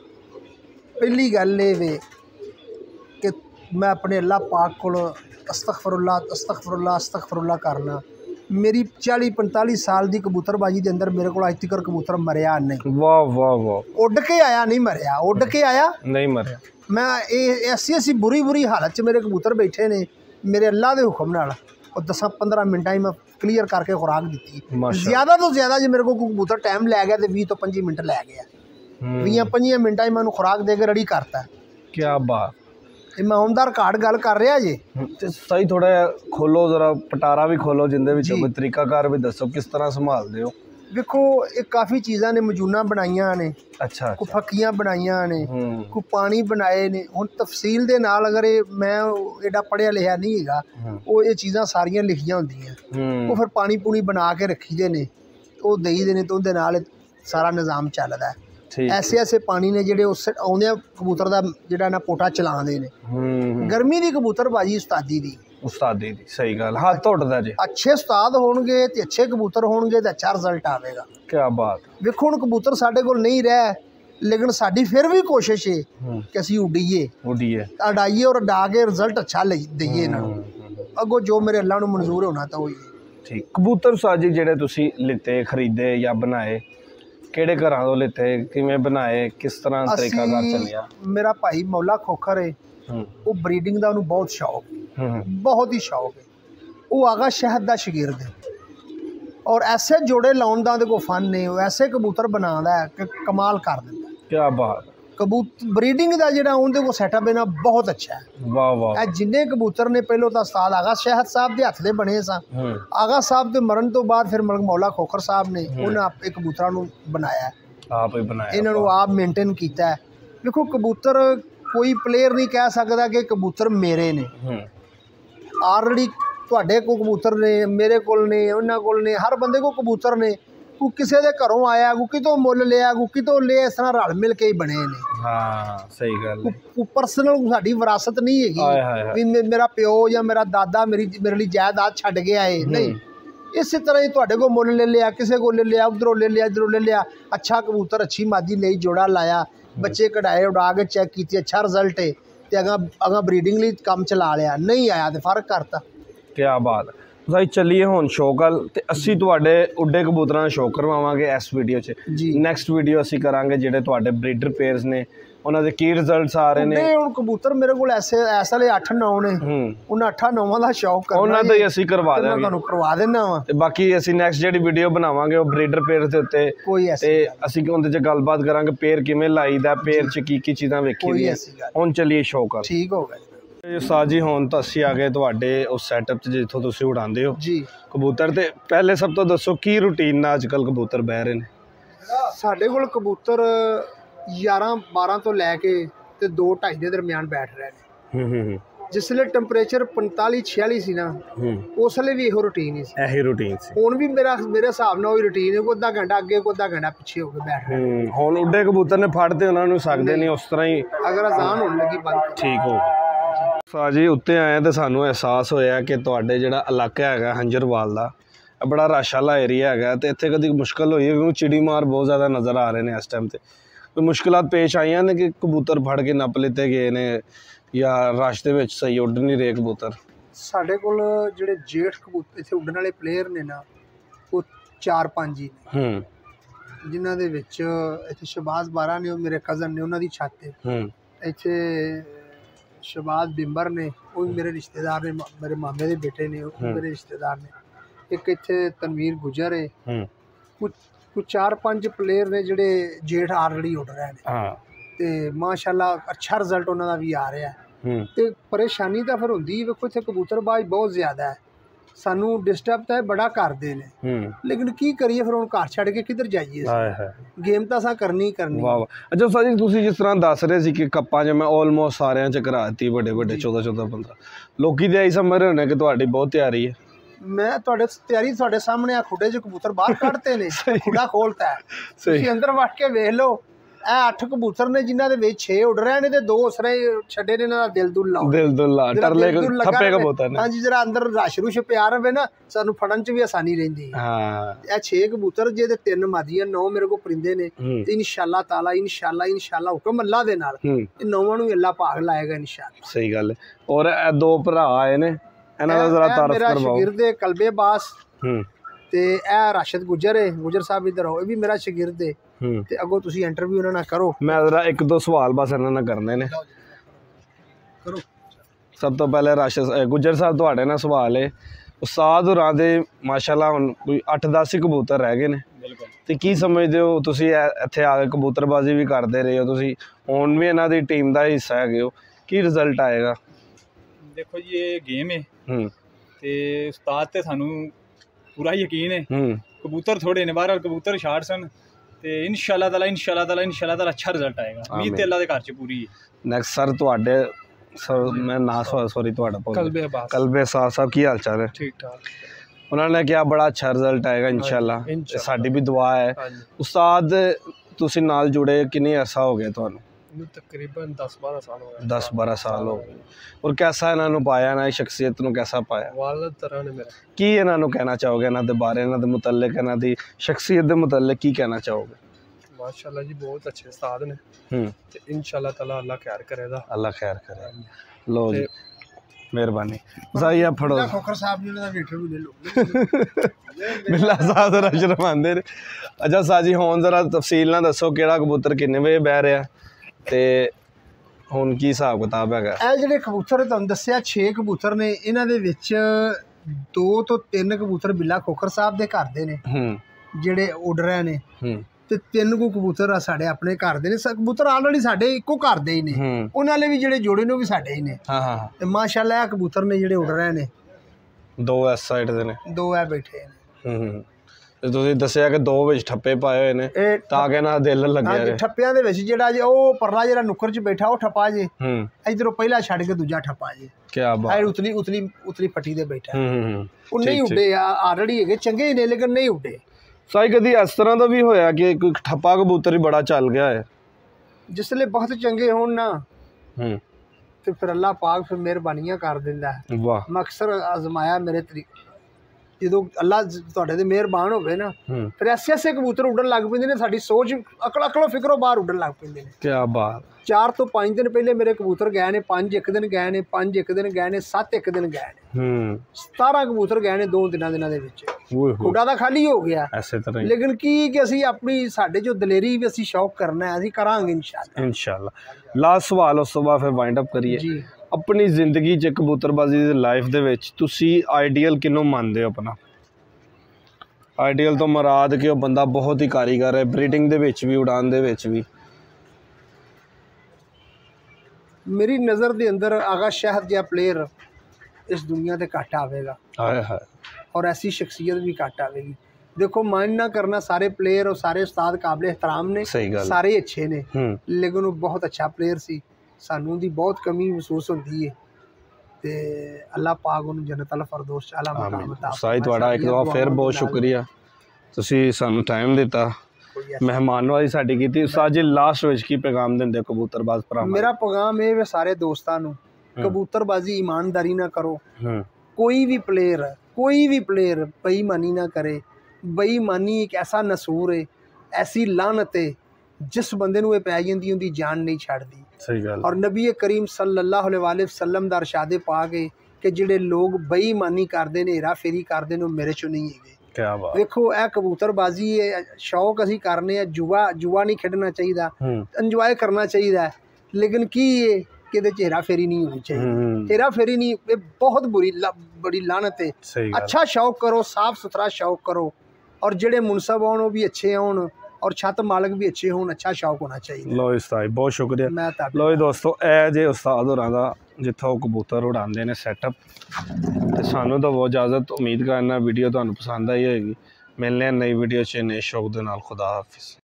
ਪਹਿਲੀ ਗੱਲ ਇਹ ਵੇ ਕਿ ਮੈਂ ਆਪਣੇ ਅੱਲਾਹ ਪਾਕ ਕੋਲ ਅਸਤਗਫਿरुल्लाह ਅਸਤਗਫਿरुल्लाह ਅਸਤਗਫਿरुल्लाह ਕਰਨਾ। ਮੇਰੀ ਚਾਲੀ ਪੰਤਾਲੀ ਸਾਲ ਦੀ ਕਬੂਤਰਬਾਜੀ ਦੇ ਅੰਦਰ ਮੇਰੇ ਕੋਲ ਅੱਜ ਤੱਕ ਕਬੂਤਰ ਮਰਿਆ ਨਹੀਂ। ਵਾਹ ਵਾਹ ਵਾਹ। ਉੱਡ ਕੇ ਆਇਆ ਨਹੀਂ ਮਰਿਆ, ਉੱਡ ਕੇ ਆਇਆ ਨਹੀਂ ਮਰਿਆ। ਮੈਂ ਇਹ ਐਸੀ ਐਸੀ ਬੁਰੀ ਬੁਰੀ ਹਾਲਤ 'ਚ ਮੇਰੇ ਕਬੂਤਰ ਬੈਠੇ ਨੇ, ਮੇਰੇ ਅੱਲਾਹ ਦੇ ਹੁਕਮ ਨਾਲ ਉਹ ਦਸਾਂ ਪੰਦਰਾਂ ਮਿੰਟਾਂ ਹੀ ਮੈਂ ਕਲੀਅਰ ਕਰਕੇ ਖੁਰਾਕ ਦਿੱਤੀ। ਜ਼ਿਆਦਾ ਤੋਂ ਜ਼ਿਆਦਾ ਜੇ ਮੇਰੇ ਕੋਲ ਕਬੂਤਰ ਟਾਈਮ ਲੈ ਗਿਆ ਤੇ ਵੀਹ ਤੋਂ ਪੱਚੀ ਮਿੰਟ ਲੈ ਗਿਆ। ਵੀਹਾਂ ਪੰਜੀਆਂ ਮਿੰਟਾਂ ਹੀ ਮੈਨੂੰ ਖੁਰਾਕ ਦੇ ਕੇ ਰੈਡੀ ਕਰਤਾ। ਕੀ ਬਾਤ। ਇਹ ਮੈਂ ਹੁਣ ਦਾ ਰਿਕਾਰਡ ਗੱਲ ਕਰ ਰਿਹਾ ਜੀ। ਤੇ ਸਹੀ ਥੋੜਾ ਜਿਹਾ ਖੋਲੋ ਜ਼ਰਾ, ਪਟਾਰਾ ਵੀ ਖੋਲੋ, ਜਿੰਦੇ ਵਿੱਚ ਕੋਈ ਤਰੀਕਾਕਾਰ ਵੀ ਦੱਸੋ ਕਿਸ ਤਰ੍ਹਾਂ ਸੰਭਾਲਦੇ ਹੋ? ਵੇਖੋ ਇਹ ਕਾਫੀ ਚੀਜ਼ਾਂ ਨੇ, ਮਜੂਨਾ ਬਣਾਈਆਂ ਨੇ, ਅੱਛਾ, ਕੋਈ ਫੱਕੀਆਂ ਬਣਾਈਆਂ ਨੇ, ਕੋਈ ਪਾਣੀ ਬਣਾਏ ਨੇ। ਹੁਣ ਤਫਸੀਲ ਦੇ ਨਾਲ ਅਗਰ ਇਹ ਮੈਂ ਐਡਾ ਪੜ੍ਹਿਆ ਲਿਖਿਆ ਨਹੀਂ ਹੈਗਾ, ਉਹ ਇਹ ਚੀਜ਼ਾਂ ਸਾਰੀਆਂ ਲਿਖੀਆਂ ਹੁੰਦੀਆਂ। ਉਹ ਫਿਰ ਪਾਣੀ ਪੂਣੀ ਬਣਾ ਕੇ ਰੱਖੀਦੇ ਨੇ, ਉਹ ਦੇਈਦੇ ਨੇ, ਤੇ ਉਹਦੇ ਨਾਲ ਸਾਰਾ ਨਿਜ਼ਾਮ ਚੱਲਦਾ। ਐਸੇ ਐਸੇ ਪਾਣੀ ਨੇ ਜਿਹੜੇ ਉਸ ਆਉਂਦਿਆਂ ਕਬੂਤਰ ਦਾ ਜਿਹੜਾ ਨਾ ਪੋਟਾ ਚਲਾਉਂਦੇ ਨੇ। ਗਰਮੀ ਦੀ ਕਬੂਤਰਬਾਜੀ ਉਸਤਾਦੀ ਦੀ ਉਸਤਾਦੀ ਦੀ ਸਹੀ ਗੱਲ, ਹੱਥ ਉੱਡਦਾ ਜੇ। ਅੱਛੇ ਉਸਤਾਦ ਹੋਣਗੇ ਤੇ ਅੱਛੇ ਕਬੂਤਰ ਹੋਣਗੇ ਤੇ ਅੱਛਾ ਰਿਜ਼ਲਟ ਆਵੇਗਾ। ਕੀ ਬਾਤ। ਵੇਖੋ ਹੁਣ ਕਬੂਤਰ ਸਾਡੇ ਕੋਲ ਨਹੀਂ ਰਹਿ, ਲੇਕਿਨ ਸਾਡੀ ਫਿਰ ਵੀ ਕੋਸ਼ਿਸ਼ ਹੈ ਕਿ ਅਸੀਂ ਉੱਡੀਏ ਉੱਡੀਏ ਉਡਾਈਏ ਔਰ ਉਡਾ ਕੇ ਰਿਜ਼ਲਟ ਅੱਛਾ ਦਈਏ ਇਹਨਾਂ ਨੂੰ। ਅੱਗੋਂ ਜੋ ਮੇਰੇ ਅੱਲਾ ਨੂੰ ਮਨਜ਼ੂਰ ਹੋਣਾ ਤਾਂ ਉਹੀ ਠੀਕ। ਕਬੂਤਰ ਸਾਜੀ ਜਿਹੜੇ ਤੁਸੀਂ ਲਿੱਤੇ, ਖਰੀਦੇ ਜਾਂ ਬਣਾਏ, ਕਿਹੜੇ ਘਰਾਂ ਤੋਂ ਲਿੱਤੇ, ਕਿਵੇਂ ਬਣਾਏ, ਕਿਸ ਤਰ੍ਹਾਂ ਤਰੀਕਾਕਾਰ ਚੱਲਿਆ? ਮੇਰਾ ਭਾਈ ਮੌਲਾ ਖੋਖਰ ਹੈ, ਉਹ ਬਰੀਡਿੰਗ ਦਾ ਉਹਨੂੰ ਬਹੁਤ ਸ਼ੌਕ, ਬਹੁਤ ਹੀ ਸ਼ੌਕ ਹੈ। ਉਹ ਆਗਾ ਸ਼ਹਿਦ ਦਾ ਸ਼ਾਗਿਰਦ ਹੈ ਔਰ ਐਸੇ ਜੋੜੇ ਲਾਉਣ ਦਾ ਉਹਦੇ ਕੋਲ ਫਨ ਨੇ। ਉਹ ਐਸੇ ਕਬੂਤਰ ਬਣਾਉਂਦਾ ਕਿ ਕਮਾਲ ਕਰ ਦਿੰਦਾ। ਕੀ ਬਾਤ। ਕਬੂਤਰ ਬਰੀਡਿੰਗ ਦਾ ਜਿਹੜਾ ਉਹਦੇ ਕੋਲ ਸੈਟਅਪ ਹੈ ਨਾ, ਬਹੁਤ ਅੱਛਾ ਹੈ। ਵਾਹ ਵਾਹ। ਇਹ ਜਿੰਨੇ ਕਬੂਤਰ ਨੇ ਪਹਿਲੋਂ ਤਾਂ ਉਸਤਾਦ ਆਗਾ ਸ਼ਹਿਦ ਸਾਹਿਬ ਦੇ ਹੱਥ ਦੇ ਬਣੇ ਸਨ। ਆਗਾ ਸਾਹਿਬ ਦੇ ਮਰਨ ਤੋਂ ਬਾਅਦ ਫਿਰ ਮਲਕ ਮੌਲਾ ਖੋਖਰ ਸਾਹਿਬ ਨੇ ਉਹਨਾਂ ਆਪੇ ਕਬੂਤਰਾਂ ਨੂੰ ਬਣਾਇਆ, ਆਪ ਹੀ ਬਣਾਇਆ, ਇਹਨਾਂ ਨੂੰ ਆਪ ਮੇਨਟੇਨ ਕੀਤਾ। ਵੇਖੋ ਕਬੂਤਰ ਕੋਈ ਪਲੇਅਰ ਨਹੀਂ ਕਹਿ ਸਕਦਾ ਕਿ ਕਬੂਤਰ ਮੇਰੇ ਨੇ। ਆਲਰੇਡੀ ਤੁਹਾਡੇ ਕੋਲ ਕਬੂਤਰ ਨੇ, ਮੇਰੇ ਕੋਲ ਨੇ, ਉਹਨਾਂ ਕੋਲ ਨੇ, ਹਰ ਬੰਦੇ ਕੋਲ ਕਬੂਤਰ ਨੇ। ਕੋਈ ਕਿਸੇ ਦੇ ਘਰੋਂ ਆਇਆ, ਕੋਈ ਕਿਤੋਂ ਮੁੱਲ ਲਿਆ, ਕੋਈ ਕਿਤੋਂ ਲਿਆ, ਇਸ ਤਰ੍ਹਾਂ ਰਲ ਮਿਲ ਕੇ ਹੀ ਬਣੇ ਨੇ। ਹਾਂ ਸਹੀ ਗੱਲ। ਕੋਈ ਪਰਸਨਲ ਸਾਡੀ ਵਿਰਾਸਤ ਨਹੀਂ ਹੈਗੀ ਵੀ ਮੇਰਾ ਪਿਓ ਜਾਂ ਮੇਰਾ ਦਾਦਾ ਮੇਰੀ ਮੇਰੇ ਲਈ ਜਾਇਦਾਦ ਛੱਡ ਗਿਆ ਏ, ਨਹੀਂ। ਇਸੇ ਤਰ੍ਹਾਂ ਹੀ ਤੁਹਾਡੇ ਕੋਲ ਮੁੱਲ ਲੈ ਲਿਆ, ਕਿਸੇ ਕੋਲ ਲੈ ਲਿਆ, ਉੱਧਰੋਂ ਲੈ ਲਿਆ, ਇੱਧਰੋਂ ਲੈ ਲਿਆ। ਅੱਛਾ ਕਬੂਤਰ, ਅੱਛੀ ਮਾਦੀ ਲਈ, ਜੋੜਾ ਲਾਇਆ, ਬੱਚੇ ਕਢਾਏ, ਉਡਾ ਕੇ ਚੈੱਕ ਕੀਤੇ, ਅੱਛਾ ਰਿਜ਼ਲਟ ਹੈ ਤੇ ਅਗਾਂ ਅਗਾਂ ਬਰੀਡਿੰਗ ਲਈ ਕੰਮ ਚਲਾ ਲਿਆ। ਨਹੀਂ ਆਇਆ ਤੇ ਫਰਕ ਕਰਤਾ। ਕੀ ਬਾਤ। ਭਾਈ ਚੱਲੀਏ ਹੁਣ ਸ਼ੌਕ ਵੱਲ, ਤੇ ਅਸੀਂ ਤੁਹਾਡੇ ਉੱਡੇ ਕਬੂਤਰਾਂ ਦਾ ਸ਼ੌਕ ਕਰਵਾਵਾਂਗੇ ਇਸ ਵੀਡੀਓ 'ਚ। ਨੈਕਸਟ ਵੀਡੀਓ ਅਸੀਂ ਕਰਾਂਗੇ ਜਿਹੜੇ ਤੁਹਾਡੇ ਬਰੀਡਰ ਪੇਅਰਸ ਨੇ, ਉਹਨਾਂ ਦੇ ਕੀ ਰਿਜ਼ਲਟਸ ਆ ਰਹੇ ਨੇ। ਹੁਣ ਕਬੂਤਰ ਮੇਰੇ ਕੋਲ ਐਸੇ ਐਸ ਵਾਲੇ ਅੱਠ ਨੌ ਨੇ, ਉਹਨਾਂ ਅੱਠਾਂ ਨੌਵਾਂ ਦਾ ਸ਼ੌਕ ਕਰਨਾ, ਉਹਨਾਂ ਦਾ ਹੀ ਅਸੀਂ ਕਰਵਾ ਦਾਂਗੇ, ਤੁਹਾਨੂੰ ਕਰਵਾ ਦੇਣਾ ਵਾ। ਤੇ ਬਾਕੀ ਅਸੀਂ ਨੈਕਸਟ ਜਿਹੜੀ ਵੀਡੀਓ ਬਣਾਵਾਂਗੇ ਉਹ ਬਰੀਡਰ ਪੇਅਰਸ ਦੇ ਉੱਤੇ, ਤੇ ਅਸੀਂ ਉਹਦੇ 'ਚ ਗੱਲਬਾਤ ਕਰਾਂਗੇ ਪੇਅਰ ਕਿਵੇਂ ਲਾਈਦਾ, ਪੇਅਰ 'ਚ ਕੀ ਕੀ ਚੀਜ਼ਾਂ ਵੇਖੀ ਦੀਆਂ। ਹੁਣ ਚੱਲੀਏ ਸ਼ੌਕ ਵੱਲ। ਠੀਕ ਹੋ ਗਿਆ ਉਸਤਾਦ ਜੀ। ਹੁਣ ਤਾਂ ਅਸੀਂ ਆ ਗਏ ਤੁਹਾਡੇ ਉਸ ਸੈਟਅਪ 'ਚ ਜਿੱਥੋਂ ਤੁਸੀਂ ਉਡਾਉਂਦੇ ਹੋ ਜੀ ਕਬੂਤਰ। ਤੇ ਪਹਿਲੇ ਸਭ ਤੋਂ ਦੱਸੋ ਕੀ ਰੂਟੀਨ ਨਾਲ ਅੱਜ ਕੱਲ੍ਹ ਕਬੂਤਰ ਬਹਿ ਰਹੇ ਨੇ? ਸਾਡੇ ਕੋਲ ਕਬੂਤਰ ਗਿਆਰਾਂ ਬਾਰਾਂ ਤੋਂ ਲੈ ਕੇ ਤੇ ਦੋ ਢਾਈ ਦੇ ਦਰਮਿਆਨ ਬੈਠ ਰਹੇ ਨੇ। ਹੂੰ ਹੂੰ। ਜਿਸ ਵੇਲੇ ਟੈਂਪਰੇਚਰ ਪੰਤਾਲੀ ਛਿਆਲੀ ਸੀ ਨਾ, ਉਸ ਵੇਲੇ ਵੀ ਇਹੋ ਰੂਟੀਨ ਹੀ ਸੀ। ਇਹੀ ਰੂਟੀਨ ਸੀ। ਹੁਣ ਵੀ ਮੇਰਾ ਮੇਰੇ ਹਿਸਾਬ ਨਾਲ ਉਹੀ ਰੂਟੀਨ ਹੈ। ਕੋਈ ਅੱਧਾ ਘੰਟਾ ਅੱਗੇ, ਕੋਈ ਅੱਧਾ ਘੰਟਾ ਪਿੱਛੇ ਹੋ ਕੇ ਬੈਠ ਰਹੇ। ਹੁਣ ਉੱਡੇ ਕਬੂਤਰ ਨੇ ਫੜਦੇ ਉਹਨਾਂ ਨੂੰ ਸਕਦੇ ਨਹੀਂ, ਉਸ ਤਰ੍ਹਾਂ ਹੀ ਅਗਰ ਅਜ਼ਾਨ ਹੋਣ ਲੱਗੀ ਬੰਦ। ਠੀਕ ਹੋ ਗਿਆ। ਉਸਤਾਦ ਜੀ ਉੱਤੇ ਆਏ ਤੇ ਸਾਨੂੰ ਅਹਿਸਾਸ ਹੋਇਆ ਕਿ ਤੁਹਾਡੇ ਜਿਹੜਾ ਇਲਾਕਾ ਹੈਗਾ ਹੰਜਰਵਾਲ ਦਾ, ਬੜਾ ਰਸ਼ ਵਾਲਾ ਏਰੀਆ ਹੈਗਾ, ਤੇ ਇੱਥੇ ਕਦੀ ਮੁਸ਼ਕਿਲ ਹੋਈ ਹੈ ਕਿਉਂਕਿ ਚਿੜੀ ਮਾਰ ਬਹੁਤ ਜ਼ਿਆਦਾ ਨਜ਼ਰ ਆ ਰਹੇ ਨੇ ਇਸ ਟਾਈਮ ਤੇ? ਕੋਈ ਮੁਸ਼ਕਿਲਾਂ ਪੇਸ਼ ਆਈਆਂ ਨੇ ਕਿ ਕਬੂਤਰ ਫੜ ਕੇ ਨੱਪ ਲਿੱਤੇ ਗਏ ਨੇ ਜਾਂ ਰਸ਼ ਦੇ ਵਿੱਚ ਸਹੀ ਉੱਡ ਨਹੀਂ ਰਹੇ ਕਬੂਤਰ? ਸਾਡੇ ਕੋਲ ਜਿਹੜੇ ਜੇਠ ਕਬੂਤਰ ਇੱਥੇ ਉੱਡਣ ਵਾਲੇ ਪਲੇਅਰ ਨੇ ਨਾ, ਉਹ ਚਾਰ ਪੰਜ ਹੀ ਨੇ, ਜਿਨ੍ਹਾਂ ਦੇ ਵਿੱਚ ਇੱਥੇ ਸ਼ਬਾਜ਼ ਬਾਰਾ ਨੇ, ਉਹ ਮੇਰੇ ਕਜ਼ਨ ਨੇ, ਉਹਨਾਂ ਦੀ ਛੱਤ ਹੈ। ਇੱਥੇ ਸ਼ਬਾਜ਼ ਬਿੰਬਰ ਨੇ, ਉਹ ਵੀ ਮੇਰੇ ਰਿਸ਼ਤੇਦਾਰ ਨੇ, ਮੇਰੇ ਮਾਮੇ ਦੇ ਬੇਟੇ ਨੇ, ਉਹ ਮੇਰੇ ਰਿਸ਼ਤੇਦਾਰ ਨੇ। ਇੱਕ ਇੱਥੇ ਤਨਵੀਰ ਗੁਜਰ ਹੈ। ਕੁਝ ਕੁਝ ਚਾਰ ਪੰਜ ਪਲੇਅਰ ਨੇ ਜਿਹੜੇ ਜੇਠ ਆਲਰੇਡੀ ਉੱਡ ਰਹੇ ਨੇ, ਤੇ ਮਾਸ਼ਾਅੱਲਾ ਅੱਛਾ ਰਿਜ਼ਲਟ ਉਹਨਾਂ ਦਾ ਵੀ ਆ ਰਿਹਾ। ਤੇ ਪਰੇਸ਼ਾਨੀ ਤਾਂ ਫਿਰ ਹੁੰਦੀ, ਵੇਖੋ ਇੱਥੇ ਕਬੂਤਰਬਾਜ਼ ਬਹੁਤ ਜ਼ਿਆਦਾ ਹੈ। ਸਾਨੂੰ ਡਿਸਟਰਬ ਤਾਂ ਬੜਾ ਕਰਦੇ ਨੇ, ਲੇਕਿਨ ਕੀ ਕਰੀਏ ਫਿਰ ਹੁਣ ਘਰ ਛੱਡ ਕੇ ਕਿੱਧਰ ਜਾਈਏ, ਗੇਮ ਤਾਂ ਅਸਾਂ ਕਰਨੀ ਕਰਨੀ। ਵਾਹ ਵਾਹ। ਅੱਛਾ ਸਾਜੀ ਤੁਸੀਂ ਜਿਸ ਤਰ੍ਹਾਂ ਦੱਸ ਰਹੇ ਸੀ ਕਿ ਕੱਪਾਂ 'ਚ ਮੈਂ ਆਲਮੋਸਟ ਸਾਰਿਆਂ 'ਚ ਕਰਾ ਦਿੱਤੀ, ਵੱਡੇ ਵੱਡੇ ਚੌਦਾਂ ਚੌਦਾਂ ਪੰਦਰਾਂ, ਲੋਕੀ ਤਾਂ ਇਹੀ ਸਮਝ ਰਹੇ ਹੋਣੇ ਕਿ ਤੁਹਾਡੀ ਬਹੁਤ ਤਿਆਰੀ ਹੈ। ਮੈਂ ਤੁਹਾਡੇ ਤਿਆਰੀ ਤੁਹਾਡੇ ਸਾਹਮਣੇ ਆ, ਖੁੱਡੇ 'ਚ ਕਬੂਤਰ ਬਾਹਰ ਕੱਢਤੇ ਨੇ, ਖੁੱਡਾ ਖੋਲਤਾ, ਤੁਸੀਂ ਅੰਦਰ ਵੜ ਕੇ ਵੇਖ ਲਓ। ਇਹ ਅੱਠ ਕਬੂਤਰ ਨੇ ਜਿਨ੍ਹਾਂ ਦੇ ਵਿੱਚ ਛੇ ਉੱਡ ਰਹੇ ਨੇ ਤੇ ਦੋ ਉਸ ਤਰ੍ਹਾਂ ਛੱਡੇ ਨੇ, ਇਹਨਾਂ ਦਾ ਦਿਲ ਦੁਲ ਲਾਓ, ਦਿਲ ਦੁਲ ਲਾ ਟਰਲੇ ਥੱਪੇ ਕਬੂਤਰ ਨੇ। ਹਾਂਜੀ ਜਿਹੜਾ ਅੰਦਰ ਰਸ਼ ਰੁਸ਼ ਪਿਆ ਰਵੇ ਨਾ, ਸਾਨੂੰ ਫੜਨ 'ਚ ਵੀ ਆਸਾਨੀ ਰਹਿੰਦੀ ਹੈ। ਹਾਂ ਇਹ ਛੇ ਕਬੂਤਰ ਜੇ ਤੇ ਤਿੰਨ ਮਾਦੀਆਂ, ਨੌ ਮੇਰੇ ਕੋਲ ਪਰਿੰਦੇ ਨੇ, ਤੇ ਇਨਸ਼ਾਅੱਲਾ ਤਾਲਾ ਇਨਸ਼ਾਅੱਲਾ ਇਨਸ਼ਾਅੱਲਾ ਹੁਕਮ ਅੱਲਾ ਦੇ ਨਾਲ ਇਹ ਨੌਵਾਂ ਨੂੰ ਅੱਲਾ ਭਾਗ ਲਾਏਗਾ ਇਨਸ਼ਾਅੱਲਾ। ਸਹੀ ਗੱਲ ਹੈ। ਔਰ ਇਹ ਦੋ ਭਰਾ ਆਏ ਨੇ, ਇਹਨਾਂ ਦਾ ਜ਼ਰਾ ਤਾਰਫ ਕਰਵਾਓ। ਮੇਰਾ ਸ਼ਾਗਿਰਦ ਹੈ ਕਲਬੇ ਬਾਸ, ਤੇ ਇਹ ਰਾਸ਼ਦ ਗੁਜਰ ਹੈ, ਗੁਜਰ ਸਾਹਿਬ ਇੱਧਰ ਆਓ, ਇਹ ਵੀ ਮੇਰਾ ਸ਼ਾਗਿਰਦ ਹੈ। ਤੇ ਅੱਗੋਂ ਤੁਸੀਂ ਇੰਟਰਵਿਊ ਉਹਨਾਂ ਨਾਲ ਕਰੋ। ਮੈਂ ਜ਼ਰਾ ਇੱਕ ਦੋ ਸਵਾਲ ਬਸ ਇਹਨਾਂ ਨਾਲ ਕਰਨੇ ਨੇ। ਕਰੋ। ਸਭ ਤੋਂ ਪਹਿਲੇ ਰਾਸ਼ਦ ਗੁਜਰ ਸਾਹਿਬ ਤੁਹਾਡੇ ਨਾਲ ਸਵਾਲ ਹੈ, ਉਸਤਾਦ ਹੋਰਾਂ ਦੇ ਮਾਸ਼ਾਅੱਲਾ ਹੁਣ ਕੋਈ ਅੱਠ ਦਸ ਹੀ ਕਬੂਤਰ ਰਹਿ ਗਏ ਨੇ, ਤੇ ਕੀ ਸਮਝਦੇ ਹੋ ਤੁਸੀਂ ਇੱਥੇ ਆ ਕੇ ਕਬੂਤਰਬਾਜ਼ੀ ਵੀ ਕਰਦੇ ਰਹੇ ਹੋ, ਤੁਸੀਂ ਹੁਣ ਵੀ ਇਹਨਾਂ ਦੀ ਟੀਮ ਦਾ ਹਿੱਸਾ ਹੈਗੇ ਹੋ, ਕੀ ਰਿਜ਼ਲਟ ਆਏਗਾ? ਦੇਖੋ ਜੀ ਇਹ ਗੇਮ ਹੈ ਤੇ ਉਸਤਾਦ ਤੇ ਸਾਨੂੰ ਪੂਰਾ ਯਕੀਨ ਹੈ। ਕਬੂਤਰ ਥੋੜੇ ਨੇ, ਬਾਹਰ ਕਬੂਤਰ ਸ਼ਾਰਟ ਸਨ, ਤੇ ਇਨਸ਼ਾਅੱਲਾ ਤਾਲਾ ਇਨਸ਼ਾਅੱਲਾ ਤਾਲਾ ਇਨਸ਼ਾਅੱਲਾ ਤਾਲਾ ਅੱਛਾ ਰਿਜ਼ਲਟ ਆਏਗਾ, ਉਮੀਦ ਤੇ ਅੱਲਾ ਦੇ ਘਰ 'ਚ ਪੂਰੀ ਹੈ। ਨੈਕਸਟ ਸਰ ਤੁਹਾਡੇ ਸਰ ਮੈਂ ਨਾ ਸੌਰੀ ਤੁਹਾਡਾ ਕਲਬੇ ਬਾਸ ਕਲਬੇ ਸਾਹ ਸਾਹਿਬ ਕੀ ਹਾਲ ਚਾਲ ਹੈ? ਠੀਕ ਠਾਕ। ਉਹਨਾਂ ਨੇ ਕਿਹਾ ਬੜਾ ਅੱਛਾ ਰਿਜ਼ਲਟ ਆਏਗਾ ਇਨਸ਼ਾਅੱਲਾ, ਸਾਡੀ ਵੀ ਦੁਆ ਹੈ। ਉਸਤਾਦ ਤੁਸੀਂ ਨਾਲ ਜੁੜੇ ਕਿੰਨੇ ਅਰਸਾ ਹੋ ਗਿਆ ਤੁਹਾਨੂੰ? ਤਕਰੀਬਨ ਦਸ ਬਾਰਾਂ ਸਾਲ ਹੋ ਗਏ। ਦਸ ਬਾਰਾਂ ਸਾਲ ਹੋ ਗਏ। ਔਰ ਕੈਸਾ ਇਹਨਾਂ ਨੂੰ ਪਾਇਆ, ਇਹਨਾਂ ਦੀ ਸ਼ਖਸੀਅਤ ਨੂੰ ਕੈਸਾ ਪਾਇਆ? ਵਾਲਦ ਤਰ੍ਹਾਂ ਨੇ ਮੇਰਾ। ਕੀ ਇਹਨਾਂ ਨੂੰ ਕਹਿਣਾ ਚਾਹੋਗੇ, ਇਹਨਾਂ ਦੇ ਬਾਰੇ, ਇਹਨਾਂ ਦੇ ਮੁਤਲਕ, ਇਹਨਾਂ ਦੀ ਸ਼ਖਸੀਅਤ ਦੇ ਮੁਤਲਕ ਕੀ ਕਹਿਣਾ ਚਾਹੋਗੇ? ਮਾਸ਼ਾਅੱਲਾ ਜੀ ਬਹੁਤ ਅੱਛੇ ਉਸਤਾਦ ਨੇ, ਤੇ ਇਨਸ਼ਾਅੱਲਾ ਤਾਲਾ ਅੱਲਾ ਖੈਰ ਕਰੇਗਾ। ਅੱਲਾ ਖੈਰ ਕਰੇ। ਲੋ ਜੀ ਮਿਹਰਬਾਨੀ ਸਾਈ ਆ ਫੜੋ। ਖੋਖਰ ਸਾਹਿਬ ਜੀ ਦਾ ਇੰਟਰਵਿਊ ਲੈ ਲਓ। ਬਿੱਲਾ ਸਾਹਿਬ ਜ਼ਰਾ ਸ਼ਰਮਾਉਂਦੇ ਨੇ। ਅੱਛਾ ਸਾਜੀ ਹੁਣ ਜ਼ਰਾ ਤਫਸੀਲ ਨਾਲ ਦੱਸੋ ਕਿਹੜਾ ਕਬੂਤਰ ਕਿੰਨੇ ਵਜੇ ਬਹਿ ਰਿਹਾ ਤੇ ਹੁਣ ਕੀ ਹਿਸਾਬ ਕਿਤਾਬ ਹੈਗਾ? ਇਹ ਜਿਹੜੇ ਕਬੂਤਰ ਤੁਹਾਨੂੰ ਦੱਸਿਆ ਛੇ ਕਬੂਤਰ ਨੇ, ਇਹਨਾਂ ਦੇ ਵਿੱਚ ਦੋ ਤੋਂ ਤਿੰਨ ਕਬੂਤਰ ਬਿੱਲਾ ਖੋਖਰ ਸਾਹਿਬ ਦੇ ਘਰ ਦੇ ਨੇ ਜਿਹੜੇ ਉੱਡ ਰਹੇ ਨੇ, ਤੇ ਤਿੰਨ ਕੁ ਕਬੂਤਰ ਆ ਸਾਡੇ ਆਪਣੇ ਘਰ ਦੇ ਨੇ। ਕਬੂਤਰ ਆਲਰੇਡੀ ਸਾਡੇ ਇੱਕੋ ਘਰ ਦੇ ਹੀ ਨੇ, ਉਹਨਾਂ ਵਾਲੇ ਵੀ ਜਿਹੜੇ ਜੋੜੇ ਨੇ ਉਹ ਵੀ ਸਾਡੇ ਹੀ ਨੇ। ਹਾਂ ਹਾਂ। ਤੇ ਮਾਸ਼ਾਅੱਲਾ ਇਹ ਕਬੂਤਰ ਨੇ ਜਿਹੜੇ ਉੱਡ ਰਹੇ ਨੇ, ਦੋ ਇਸ ਸਾਈਡ ਦੇ ਨੇ, ਦੋ ਇਹ ਬੈਠੇ ਨੇ। ਹੂੰ ਤੇ ਤੁਸੀਂ ਦੱਸਿਆ ਕਿ ਦੋ ਵਿੱਚ ਠੱਪੇ ਪਾਏ ਹੋਏ ਨੇ ਤਾਂ ਕਿ ਨਾ ਦਿਲ ਲੱਗਿਆ ਰਹੇ। ਠੱਪਿਆਂ ਦੇ ਵਿੱਚ ਜਿਹੜਾ ਜੇ ਉਹ ਪਰਲਾ ਜਿਹੜਾ ਨੁੱਕਰ 'ਚ ਬੈਠਾ ਉਹ ਠੱਪਾ ਜੇ, ਇਧਰੋਂ ਪਹਿਲਾ ਛੱਡ ਕੇ ਦੂਜਾ ਠੱਪਾ ਜੇ। ਕੀ ਬਾਤ। ਉਤਲੀ ਉਤਲੀ ਉਤਲੀ ਪੱਟੀ ਦੇ ਬੈਠਾ, ਉਹ ਨਹੀਂ ਉੱਡੇ ਆ, ਆਲਰੇਡੀ ਹੈਗੇ ਚੰਗੇ ਨੇ ਲੇਕਿਨ ਨਹੀਂ ਉੱਡੇ। ਸਾਈ ਕਦੀ ਇਸ ਤਰ੍ਹਾਂ ਦਾ ਵੀ ਹੋਇਆ ਕਿ ਕੋਈ ਠੱਪਾ ਕਬੂਤਰ ਹੀ ਬੜਾ ਚੱਲ ਗਿਆ ਹੈ? ਜਿਸ ਵੇਲੇ ਬਹੁਤ ਚੰਗੇ ਹੋਣ ਨਾ ਤੇ ਫਿਰ ਅੱਲਾਹ ਪਾਕ ਫਿਰ ਮਿਹਰਬਾਨੀਆਂ ਕਰ ਦਿੰਦਾ ਹੈ। ਵਾਹ। ਮੈਂ ਅਕਸਰ ਆਜ਼ਮਾਇਆ ਮੇਰੇ ਤਰੀਕੇ, ਜਦੋਂ ਅੱਲਾ ਤੁਹਾਡੇ ਤੇ ਮਿਹਰਬਾਨ ਹੋਵੇ ਨਾ ਫਿਰ ਐਸੇ ਐਸੇ ਕਬੂਤਰ ਉੱਡਣ ਲੱਗ ਪੈਂਦੇ ਨੇ, ਸਾਡੀ ਸੋਚ ਅਕਲ ਅਕਲੋਂ ਫਿਕਰੋਂ ਬਾਹਰ ਉੱਡਣ ਲੱਗ ਪੈਂਦੇ ਨੇ। ਕੀ ਬਾਤ। ਚਾਰ ਤੋਂ ਪੰਜ ਦਿਨ ਪਹਿਲੇ ਮੇਰੇ ਕਬੂਤਰ ਗਏ ਨੇ, ਪੰਜ ਇੱਕ ਦਿਨ ਗਏ ਨੇ, ਪੰਜ ਇੱਕ ਦਿਨ ਗਏ ਨੇ, ਸੱਤ ਇੱਕ ਦਿਨ ਗਏ ਨੇ, ਸਤਾਰਾਂ ਕਬੂਤਰ ਗਏ ਨੇ ਦੋ ਦਿਨਾਂ ਦਿਨਾਂ ਦੇ ਵਿੱਚ। ਖੁੱਡਾ ਤਾਂ ਖਾਲੀ ਹੋ ਗਿਆ ਐਸੇ ਤਰ੍ਹਾਂ, ਲੇਕਿਨ ਕੀ ਕਿ ਅਸੀਂ ਆਪਣੀ ਸਾਡੇ ਜੋ ਦਲੇਰੀ ਵੀ ਅਸੀਂ ਸ਼ੌਕ ਕਰਨਾ ਅਸੀਂ ਕਰਾਂਗੇ ਇਨਸ਼ਾਅੱਲਾ। ਇਨਸ਼ਾਅੱਲਾ। ਲਾਸਟ ਸਵਾਲ ਉਸ ਤੋਂ ਬਾਅਦ ਫਿਰ ਵਾਈਂਡ ਅਪ ਕਰੀਏ ਜੀ। ਆਪਣੀ ਜ਼ਿੰਦਗੀ 'ਚ ਕਬੂਤਰਬਾਜ਼ੀ ਦੀ ਲਾਈਫ ਦੇ ਵਿੱਚ ਤੁਸੀਂ ਆਈਡੀਅਲ ਕਿਹਨੂੰ ਮੰਨਦੇ ਹੋ ਆਪਣਾ? ਆਈਡੀਅਲ ਤੋਂ ਮੁਰਾਦ ਕਿ ਉਹ ਬੰਦਾ ਬਹੁਤ ਹੀ ਕਾਰੀਗਰ ਹੈ, ਬਰੀਡਿੰਗ ਦੇ ਵਿੱਚ ਵੀ, ਉਡਾਨ ਦੇ ਵਿੱਚ ਵੀ। ਮੇਰੀ ਨਜ਼ਰ ਦੇ ਅੰਦਰ ਆਗਾ ਸ਼ਾਹਦ ਜਿਹਾ ਪਲੇਅਰ ਇਸ ਦੁਨੀਆ ਤੇ ਘੱਟ ਆਵੇਗਾ, ਹਾਏ ਹਾਏ, ਔਰ ਐਸੀ ਸ਼ਖਸੀਅਤ ਵੀ ਘੱਟ ਆਵੇਗੀ। देखो माइन ना करना, सारे प्लेयर और सारे उस्ताद काबिल एहतराम ने, सारे अच्छे ने, लेकिन वो बहुत अच्छा प्लेयर सी, सानू दी बहुत कमी महसूस होती है। ते अल्लाह पाक उन्हें जन्नत अल फरदौस आला मकाम अता फरमाए। साई तुहाडा एक दफा फिर बहुत शुक्रिया, तुसी सानू टाइम दिता, मेहमानवाजी साडी कीती। उस्ताद जी लास्ट विच की पैगाम दिंदे कबूतरबाज भरावां? मेरा पैगाम ये वे सारे दोस्तां नू, कबूतरबाजी ईमानदारी ना करो, कोई भी प्लेयर कोई भी प्लेयर बेईमानी ना करे। बेईमानी एक ऐसा नसूर है, ऐसी लानत है, जिस बंदे नू पै जांदी उहदी जान नहीं छड्डदी। सही गल। और नबी करीम सल्लल्लाहु अलैहि वसल्लम दा इरशाद पाक है कि जिहड़े लोग बेईमानी करदे ने, हेरा फेरी करदे ने, मेरे चों नहीं हैगे। क्या बात। देखो यह कबूतरबाजी है, शौक असीं करने, जुआ जुआ नहीं खेडना चाहिए, इंजॉय करना चाहिए, लेकिन की है कि हेरा फेरी नहीं होनी चाहिए। हेरा फेरी नहीं, ये बहुत बुरी ला, बड़ी लानत है। अच्छा शौक करो, साफ सुथरा शौक करो, और जेड़े मुनसब आउण वो भी अच्छे आउण, और छत मालक भी अच्छे होन, अच्छा शौक होना चाहिए। लो उस्ताद बहुत शुक्रिया। मैं लो जी दोस्तों ए जे उस्ताद होरां दा जित्थों कबूतर उड़ाते हैं सैटअप, तो सानू तो बहुत इजाज़त, उम्मीद करना वीडियो तुहानू पसंद आई होगी। मिलने नई वीडियो च नए शौक दे नाल। खुदा हाफिज़।